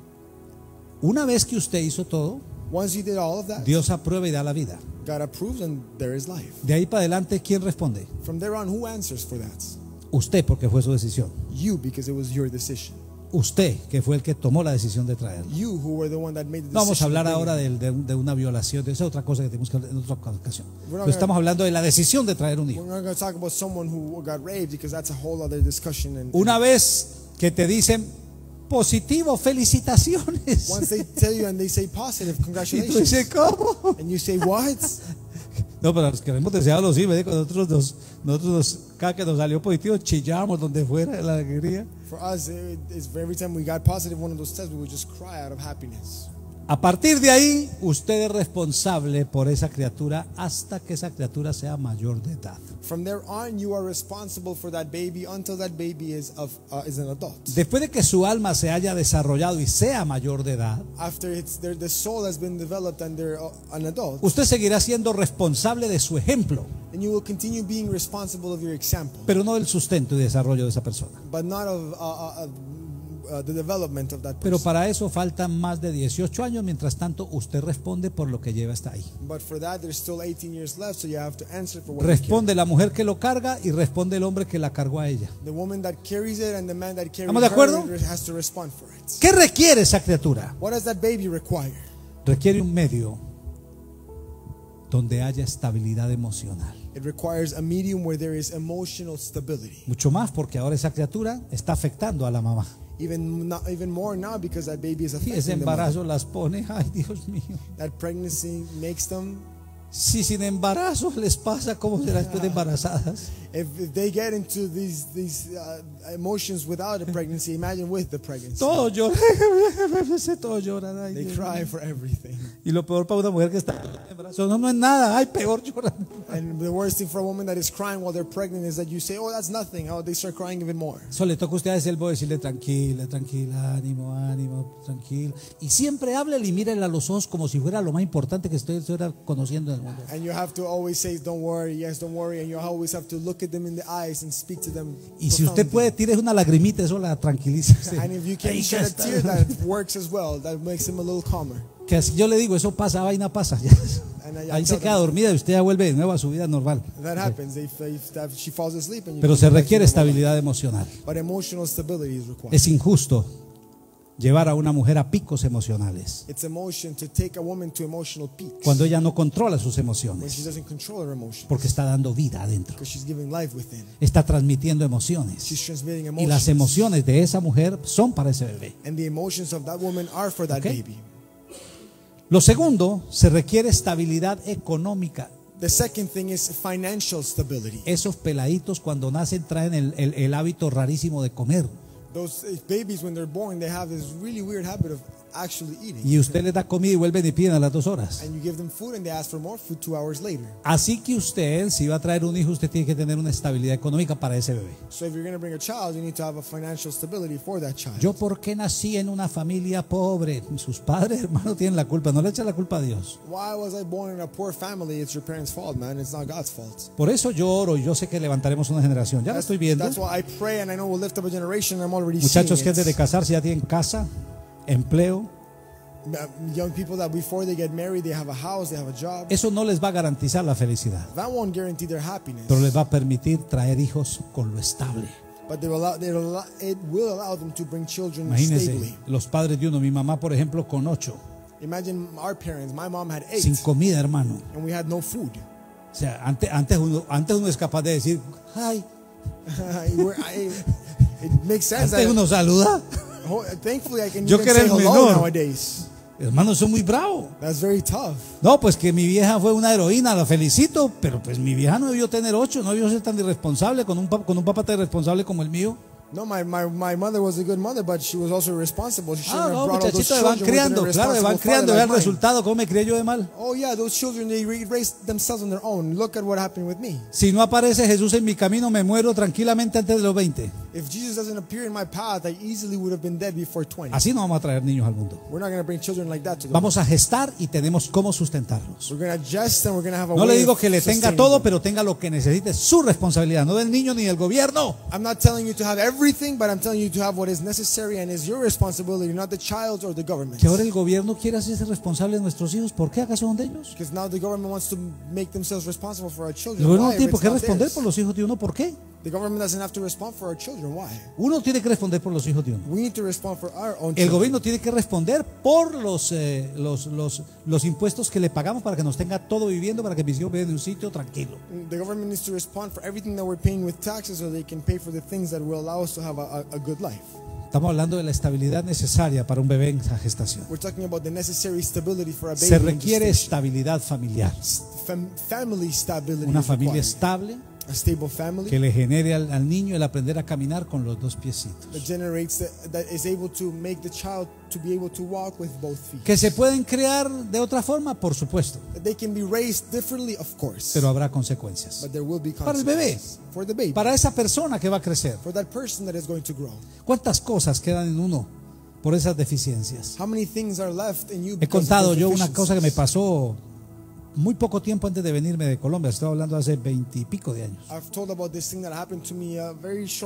Una vez que usted hizo todo, Once you did all of that, Dios aprueba y da la vida. God approves and there is life. De ahí para adelante, ¿quién responde? From there on, who answers for that? Usted, porque fue su decisión. You, because it was your decision. Usted, que fue el que tomó la decisión de traerlo. You, who were the one that made the No vamos a decision. hablar to bring ahora it. de, de- de una violación, de esa otra cosa que tenemos que hablar en otra ocasión. We're not Pero gonna- estamos hablando de la decisión de traer un We're hijo. not going to talk about someone who got raped because that's a whole other discussion. And Una vez que te dicen positivo, felicitaciones. once they tell you and they say positive, Y tú congratulations. dices, ¿cómo? And you say, what? No, pero los queremos desear los hijos. Nosotros, nos, nosotros nos, cada que nos salió positivo, chillamos donde fuera de la alegría. For us, it, it's every time we got positive one of those tests, we would just cry out of happiness. A partir de ahí, usted es responsable por esa criatura hasta que esa criatura sea mayor de edad. From there on, you are responsible for that baby until that baby is of uh, is an adult. Después de que su alma se haya desarrollado y sea mayor de edad, After it's their, the soul has been developed and they're uh, an adult, usted seguirá siendo responsable de su ejemplo, and you will continue being responsible of your example, pero no del sustento y desarrollo de esa persona. but not of uh, uh, uh, uh, the development of that Pero person. para eso faltan más de dieciocho años. Mientras tanto, usted responde por lo que lleva hasta ahí. But for that, there's still eighteen years left, so you have to answer for what you Responde la mujer que lo carga y responde el hombre que la cargó a ella. carry. The woman that carries it and the man that carries ¿Estamos de acuerdo? her has to respond for it. ¿Qué requiere esa criatura? What does that baby require? Requiere un medio donde haya estabilidad emocional. It requires a medium where there is emotional stability. Mucho más porque ahora esa criatura está afectando a la mamá. Even not, even more now because that baby is Y affecting ese the mother. embarazo las pone, ay Dios mío. That pregnancy makes them. Si sin embarazo les pasa, ¿cómo será después de embarazadas? If, if they get into these these uh, emotions without a pregnancy, imagine with the pregnancy. Todos lloran, todos lloran. Ay, They Dios cry mío. for everything. Y lo peor para una mujer que está en embarazo, no, no es nada, ay, peor lloran. And the worst thing for a woman that is crying while they're pregnant is that you say, "Oh, that's nothing." Oh, they start crying even more. Eso le toca a usted a decirle, decirle tranquila, tranquila, ánimo, ánimo, tranquilo. Y siempre háblele y mírele a los ojos como si fuera lo más importante que usted estuviera conociendo en el mundo. And you have to always say, "Don't worry, yes, don't worry," and you always have to look at them in the eyes and speak to them. Y si usted profoundly. puede, tire una lagrimita, eso la tranquiliza. And if you can Ahí shed a está. tear, that works as well. That makes him a little calmer. Que así yo le digo, eso pasa, vaina pasa. And I- I Ahí se tell queda them, dormida y usted ya vuelve de nuevo a su vida normal. that happens. If, if that- she falls asleep, and you Pero can se go back to requiere normal. estabilidad emocional. But emotional stability is required. Es injusto llevar a una mujer a picos emocionales It's emotion to take a woman to emotional peaks cuando ella no controla sus when she emociones, doesn't control her emotions porque está dando vida adentro, because she's giving life within. está transmitiendo She's emociones. transmitting Y las emotions. emociones de esa mujer son para ese bebé. And the emotions of that woman are for that Okay. baby. Lo segundo, se requiere estabilidad económica. The second thing is financial stability. Esos peladitos cuando nacen traen el, el- el hábito rarísimo de comer. Those uh, babies, when they're born, they have this really weird habit of actually eating. Y usted les da comida y vuelven y piden a las dos horas. And you give them food and they ask for more food two hours later. Así que usted, si va a traer un hijo, usted tiene que tener una estabilidad económica para ese bebé. So if you're going to bring a child, you need to have a financial stability for that child. Yo, ¿por qué nací en una familia pobre? Sus padres, hermano, tienen la culpa. No le echa la culpa a Dios. Why was I born in a poor family? It's your parents' fault, man. It's not God's fault. Por eso yo oro y yo sé que levantaremos una generación. Ya lo That's, estoy viendo. that's why I pray and I know we'll lift up a generation. I'm already Muchachos que seeing antes de it. casarse ya tienen casa, empleo. Young people that before they get married, they have a house, they have a job. Eso no les va a garantizar la felicidad, That won't guarantee their happiness. pero les va a permitir traer hijos con lo estable. But they will allow, they will allow, it will allow them to bring children Imagínense, stably. los padres de uno, mi mamá por ejemplo con ocho, Imagine our parents. My mom had eight, sin comida, hermano. and we had no food. O sea, antes, antes, uno, antes uno es capaz de decir, ay, We're- I- it makes sense. antes I- uno saluda. ho- thankfully, I can Yo even que era say el hello menor. nowadays. Hermano, eso es muy bravo. That's very tough. No, pues que mi vieja fue una heroína, la felicito, pero pues mi vieja no debió tener ocho, no debió ser tan irresponsable con un, pap- con un papá tan irresponsable como el mío. No, my, my, my mother was a good mother, but she was also irresponsible. She Ah, shouldn't no, have brought all those muchachitos, se van children with an criando, claro, se van irresponsible criando, father vean el like mine. resultado, cómo me crié yo de mal. Oh yeah, those children, they re- raised themselves on their own. Look at what happened with me. Si no aparece Jesús en mi camino, me muero tranquilamente antes de los veinte. If Jesus doesn't appear in my path, I easily would have been dead before twenty. Así no vamos a traer niños al mundo. We're not going to bring children like that to the Vamos a gestar y tenemos cómo sustentarlos. world. We're going to adjust and we're going to have a No le way digo of que le tenga sustaining todo, them. pero tenga lo que necesite, su responsabilidad, no del niño ni del gobierno. I'm not telling you to have everything, but I'm telling you to have what is necessary and is your responsibility, not the child's or the government's. Que ahora el gobierno quiere hacerse responsable de nuestros hijos, ¿por qué acaso son de ellos? Because now the government wants to make themselves responsible for our children. El gobierno no Why? tiene If por it's qué not responder theirs. por los hijos de uno, ¿por qué? The government doesn't have to respond for our children. Why? Uno tiene que responder por los hijos de uno. We need to respond for our own El children. gobierno tiene que responder por los, eh, los, los, los impuestos que le pagamos para que nos tenga todo viviendo, para que mis hijos vivan en un sitio tranquilo. The government needs to respond for everything that we're paying with taxes so they can pay for the things that will allow us to have a, a, a good life. Estamos hablando de la estabilidad necesaria para un bebé en esa gestación. We're talking about the necessary stability for a baby. Se in requiere gestation. estabilidad familiar. Fam- family stability. Una is familia required. estable A stable family que le genere al, al niño el aprender a caminar con los dos that piecitos. generates the, that is able to make the child to be able to walk with both feet. Que se pueden crear de otra forma, por supuesto, That they can be raised differently, of course. pero habrá consecuencias. But there will be Para el bebé. consequences for the baby, Para esa persona que va a crecer, for that person that is going to grow. ¿cuántas cosas quedan en uno por esas deficiencias? How many things are left in you? He because of contado those yo una cosa que me deficiencies? pasó muy poco tiempo antes de venirme de Colombia. Estoy hablando hace veintipico de años. I've told about this thing that happened to me a very short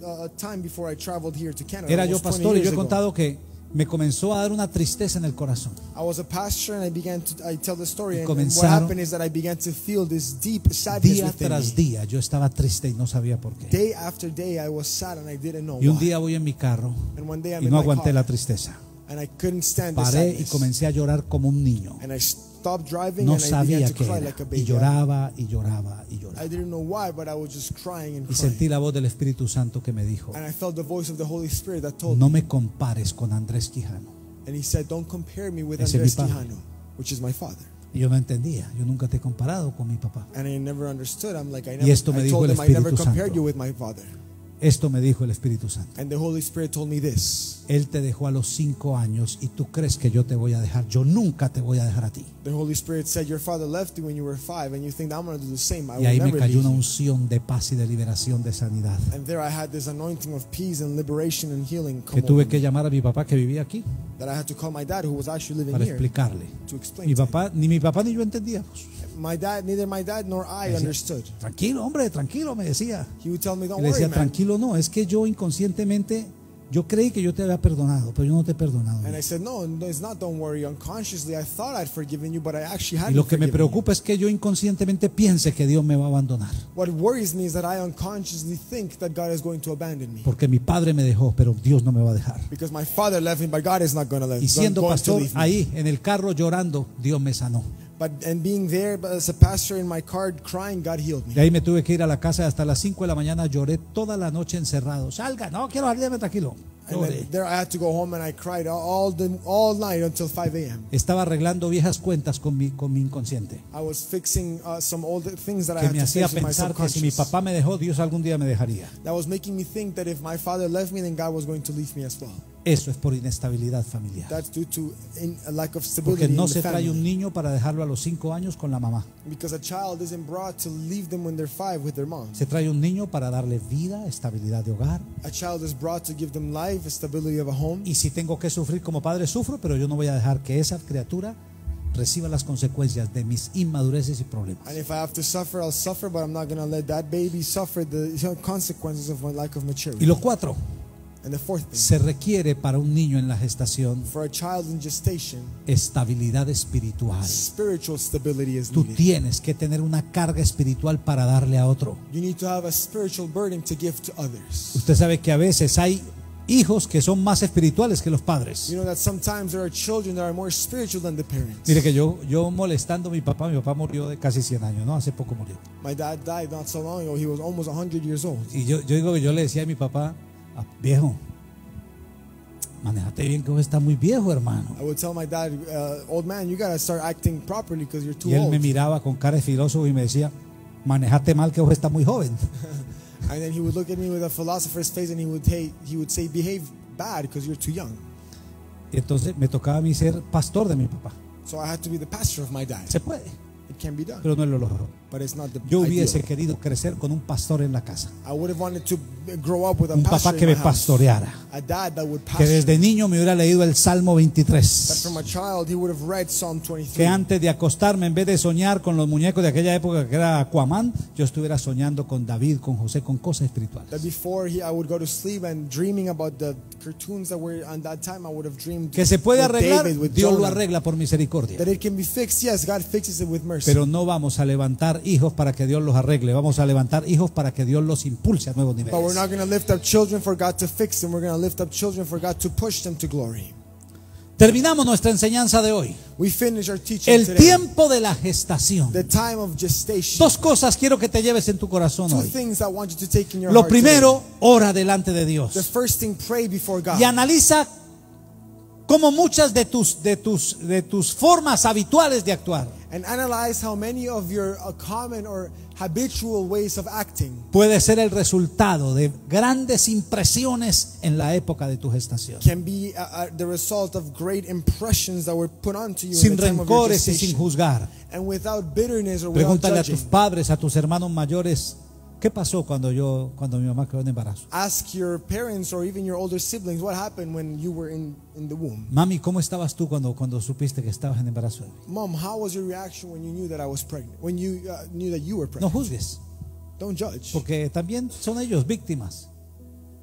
a time before I traveled here to Canada. Era yo almost twenty pastor y yo years he ago. contado que me comenzó a dar una tristeza en el corazón. I was a pastor and I began to I tell the story Y and, and what comenzaron- happened is that I began to feel this deep sadness Día within tras me. día yo estaba triste y no sabía por qué. Day after day I was sad and I didn't know Y un why. día voy en mi carro And one day I'm y in no my aguanté car la tristeza. and I couldn't stand the Paré y sadness. comencé a llorar como un niño. And I stopped driving No and I began sabía to qué cry era. like a Y baby. lloraba y lloraba y I lloraba. didn't know why, but I was just crying and Y sentí crying. la voz del Espíritu Santo que me dijo: And I felt the voice of the Holy Spirit that told no me, me compares con Andrés Quijano. and he said, don't compare me with Ese es mi Andres padre. Quijano, which is my father. Y yo no entendía. Yo nunca te he comparado con mi papá. And I never understood. I'm like, I Y never, esto me I dijo told el him I never Espíritu compared Santo. you with my father. Esto me dijo el Espíritu Santo. And the Holy Spirit told me this. Él te dejó a los cinco años y tú crees que yo te voy a dejar. Yo nunca te voy a dejar a ti. The Holy Spirit said, your father left you when you were five, and you think that I'm going to do the same. I Y ahí will me never cayó leave una you. unción de paz y de liberación, de sanidad. And there I had this anointing of peace and liberation and healing come Que tuve over que me, llamar a mi papá que vivía aquí that I had to call my dad, who was actually living para here, explicarle. to explain Mi to papá, ni mi papá ni yo entendíamos. him. My dad, neither my dad nor I Me decía, understood. tranquilo, hombre, tranquilo, me decía. He would tell me, Y don't le worry, decía, man. tranquilo, no, es que yo inconscientemente, yo creí que yo te había perdonado, pero yo no te he perdonado. And I said, no, no, it's not, don't worry. Unconsciously, I thought I'd forgiven you, but I actually Y hadn't lo que me forgiven you. preocupa es que yo inconscientemente piense que Dios me va a abandonar. What worries me is that I unconsciously think that God is going to abandon me. Porque mi padre me dejó, pero Dios no me va a dejar. Because my father left me, but God is not going to let Y siendo going to pastor leave me. ahí en el carro llorando, Dios me sanó. But and being there as a pastor in my car crying, God healed Y me. ahí me tuve que ir a la casa hasta las cinco de la mañana, lloré toda la noche encerrado. Salga, no quiero salir, tranquilo. And Lloré. then there I had to go home and I cried all the all night until five a.m. Estaba arreglando viejas cuentas con mi, con mi inconsciente, I was fixing uh, some old things that I que had me to hacía fix with my pensar que si mi subconscious. papá me dejó, Dios algún día me dejaría. That was making me think that if my father left me, then God was going to leave me as well. Eso es por inestabilidad familiar. That's due to in, a lack of Porque stability no in the se trae un family. niño para dejarlo a los cinco años con la mamá. Because a child isn't brought to leave them when they're five with their mom. Se trae un niño para darle vida, estabilidad de hogar. A child is brought to give them life, stability of a home. Y si tengo que sufrir como padre, sufro, pero yo no voy a dejar que esa criatura reciba las consecuencias de mis inmadureces y problemas. And if I have to suffer, I'll suffer, but I'm not going to let that baby suffer the consequences of my lack of maturity. Y lo cuatro, And the fourth thing, se requiere para un niño en la gestación for a child in gestation, estabilidad espiritual. spiritual stability is Tú needed. tienes que tener una carga espiritual para darle a otro. You need to have a spiritual burden to give to others. Usted sabe que a veces hay hijos que son más espirituales que los padres. You know that sometimes there are children that are more spiritual than the parents. Mire que yo, yo molestando a mi papá, mi papá murió de casi cien años, ¿no? Hace poco murió. My dad died not so long ago. He was almost one hundred years old. Y yo, yo digo que yo le decía a mi papá, "Ah, viejo, manejate bien que vos estás muy viejo, hermano." I would tell my dad, uh, old man, you got to start acting properly because you're too Y él me old. miraba con cara de filósofo y me decía, manejate mal que vos estás muy joven. And then he would look at me with a philosopher's face and he would, hey, he would say, behave bad because you're too young. Y entonces me tocaba a mí ser pastor de mi papá. So I had to be the pastor of my dad. Se puede, It can be done, pero no es lo lógico. but it's not the Yo hubiese ideal. querido crecer con un pastor en la casa. I would have wanted to grow up with a Un pastor papá que in me my house. pastoreara. A dad that would Que pastor. desde niño me hubiera leído el Salmo That veintitrés. from a child he would have read Psalm Que twenty-three. antes de acostarme, en vez de soñar con los muñecos de aquella época que era Aquaman, yo estuviera soñando con David, con José, con cosas espirituales. That before he, I would go to sleep and dreaming about the cartoons that were on that time, I would have dreamed Que se puede with arreglar, David, with Dios lo Jonah. arregla por misericordia. That it can be fixed, yes, God fixes it with mercy. Pero no vamos a levantar hijos para que Dios los arregle, vamos a levantar hijos para que Dios los impulse a nuevos But we're niveles. not going to lift up children for God to fix them. We're going to lift up children for God to push them to glory. Terminamos nuestra enseñanza de hoy. We finish our teaching El today. tiempo de la gestación. The time of gestation. Dos cosas quiero que te lleves en tu corazón Two hoy. things I want you to take in your Lo heart primero, today. ora delante de The Dios. first thing, pray before God. Y analiza cómo muchas de tus, de tus, de tus formas habituales de actuar And analyze how many of your uh, common or habitual ways of acting puede ser el resultado de grandes impresiones en la época de tu gestación. can be uh, uh, the result of great impressions that were put onto you Sin in the time of your rencores y sin gestation. juzgar. And without bitterness or without Pregúntale a tus judging. padres, a tus hermanos mayores, ¿qué pasó cuando yo, cuando mi mamá quedó en embarazo? Ask your parents or even your older siblings what happened when you were in, in the womb. Mami, ¿cómo estabas tú cuando, cuando supiste que estabas en embarazo? Mom, how was your reaction when you knew that I was pregnant? When you uh, knew that you were No pregnant? juzgues, Don't judge. porque también son ellos víctimas.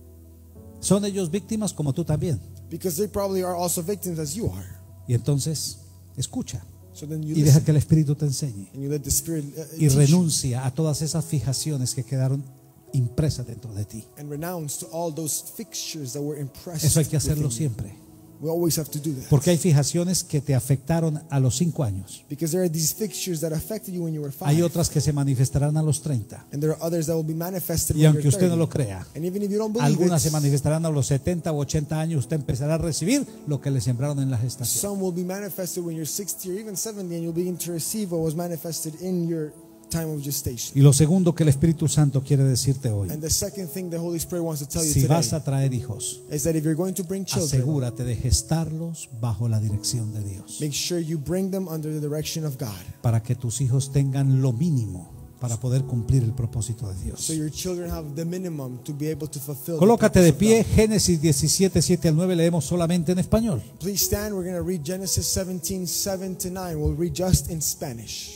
Son ellos víctimas como tú también. because they probably are also victims as you are. Y entonces, escucha So then you y deja listen que el Espíritu te enseñe. and you let the Spirit uh, Y teach you, renuncia a todas esas fijaciones que quedaron impresas dentro de ti. and renounce to all those fixtures that were impressed. Eso hay que hacerlo within you. siempre. We always have to do that. Porque hay fijaciones que te afectaron a los cinco años. Because there are these fixtures that affected you when you were five. Hay otras que se manifestarán a los treinta. And there are others that will be manifested Y when aunque you're usted no thirty. lo crea, And even if you don't believe algunas it, se manifestarán a los setenta u ochenta años. Usted empezará a recibir lo que le sembraron en la gestación. some will be manifested when you're sixty or even seventy, and you'll begin to receive what was manifested in your time of gestation. Y lo segundo que el Espíritu Santo quiere decirte hoy, And the second thing the Holy Spirit wants to tell you si today vas a traer hijos, is that if you're going to bring children, asegúrate de gestarlos bajo la dirección de Dios, make sure you bring them under the direction of God, para que tus hijos tengan lo mínimo para poder cumplir el propósito de Dios. so your children have the minimum to be able to fulfill the Colócate de purpose pie. of God. Génesis diecisiete, siete al nueve, leemos solamente en español. Please stand. We're going to read Genesis seventeen, seven to nine. We'll read just in Spanish.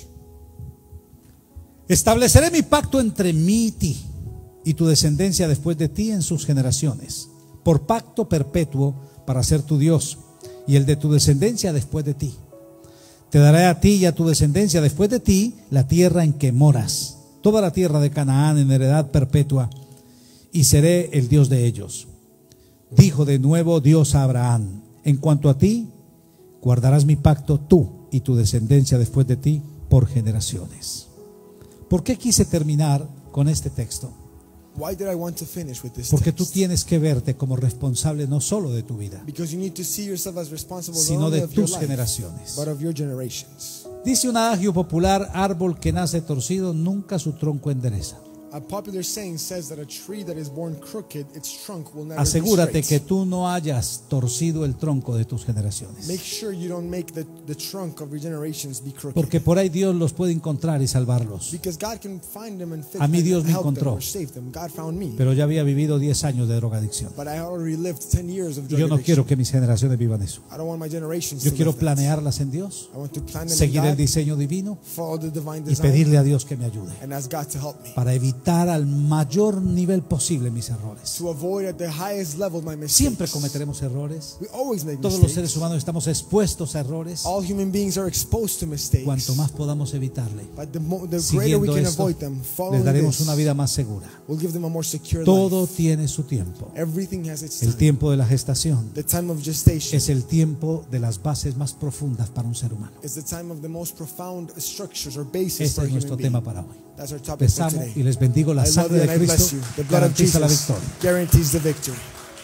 Estableceré mi pacto entre mí y ti y tu descendencia después de ti en sus generaciones, por pacto perpetuo para ser tu Dios y el de tu descendencia después de ti. Te daré a ti y a tu descendencia después de ti la tierra en que moras, toda la tierra de Canaán en heredad perpetua, y seré el Dios de ellos. Dijo de nuevo Dios a Abraham: en cuanto a ti, guardarás mi pacto tú y tu descendencia después de ti por generaciones. ¿Por qué quise terminar con este texto? Why did I want to finish with this Porque tú text? tienes que verte como responsable no solo de tu vida, Because you need to see yourself as responsible not sino only de of your tus life, generaciones. but of your generations. Dice un adagio popular: árbol que nace torcido nunca su tronco endereza. A popular saying says that a tree that is born crooked, its trunk will never Asegúrate be que straight. tú no hayas torcido el tronco de tus generaciones, Make sure you don't make the, the trunk of your generations be crooked. porque por ahí Dios los puede encontrar y salvarlos. Because God can find them and fix A mí them Dios and me help them encontró. or save them. God found me. Pero ya había vivido diez años de drogadicción. But I already lived ten years of Y drug yo no addiction. quiero que mis generaciones vivan eso. I don't want my generations Yo to quiero live that. planearlas en Dios, I want to plan them in seguir el God, diseño divino follow the divine y design, pedirle a Dios que me ayude and ask God to help me. para evitar al mayor nivel posible mis errores. To avoid at the highest level my mistakes. Siempre cometeremos errores. We always make Todos los mistakes. seres humanos estamos expuestos a errores. All human beings are exposed to mistakes. Cuanto más podamos evitarle, But the, mo- the greater we siguiendo can esto, avoid them, les following daremos this, una vida más segura. we'll give them a more secure Todo life. tiene su tiempo. Everything has its El time. tiempo de la gestación The time of gestation es el tiempo de las bases más profundas para un ser humano. is the time of the most profound structures or basis Este for a es nuestro human tema being. para hoy. That's our topic Les for amo today. y les bendigo. La I love sangre you de and I bless Cristo you. The blood of garantiza la Jesus victoria. guarantees the victory.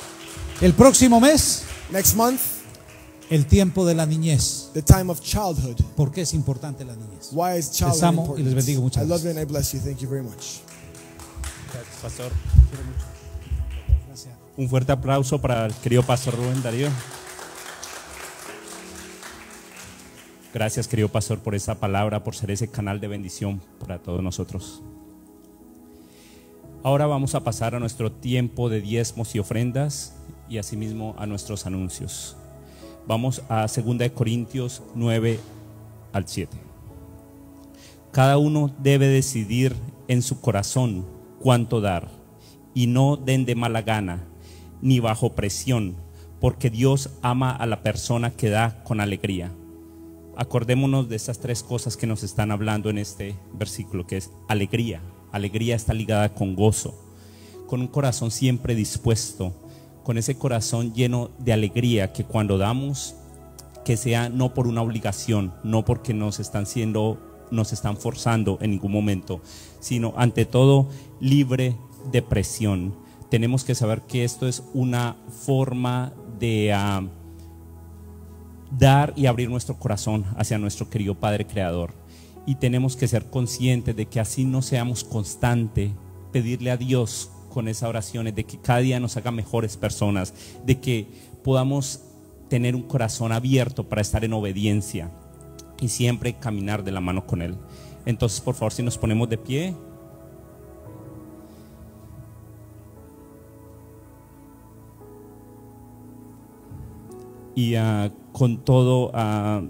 El próximo mes, Next month, el tiempo de la niñez. the time of childhood. ¿Por qué es importante la niñez? Why is childhood amo y important? les bendigo. Muchas I love you gracias. and I bless you. Thank you very much. Gracias, pastor. Un fuerte aplauso para el querido pastor Rubén Darío. Gracias, querido pastor, por esa palabra, por ser ese canal de bendición para todos nosotros. Ahora vamos a pasar a nuestro tiempo de diezmos y ofrendas y asimismo a nuestros anuncios. Vamos a segunda de Corintios nueve al siete. Cada uno debe decidir en su corazón cuánto dar, y no den de mala gana ni bajo presión, porque Dios ama a la persona que da con alegría. Acordémonos de estas tres cosas que nos están hablando en este versículo, que es alegría. Alegría está ligada con gozo, con un corazón siempre dispuesto, con ese corazón lleno de alegría, que cuando damos, que sea no por una obligación, no porque nos están siendo, nos están forzando en ningún momento, sino ante todo libre de presión. Tenemos que saber que esto es una forma de uh, dar y abrir nuestro corazón hacia nuestro querido Padre Creador. Y tenemos que ser conscientes de que así no seamos constantes, pedirle a Dios con esas oraciones, de que cada día nos haga mejores personas, de que podamos tener un corazón abierto para estar en obediencia y siempre caminar de la mano con Él. Entonces, por favor, si nos ponemos de pie. Y uh, con todo uh,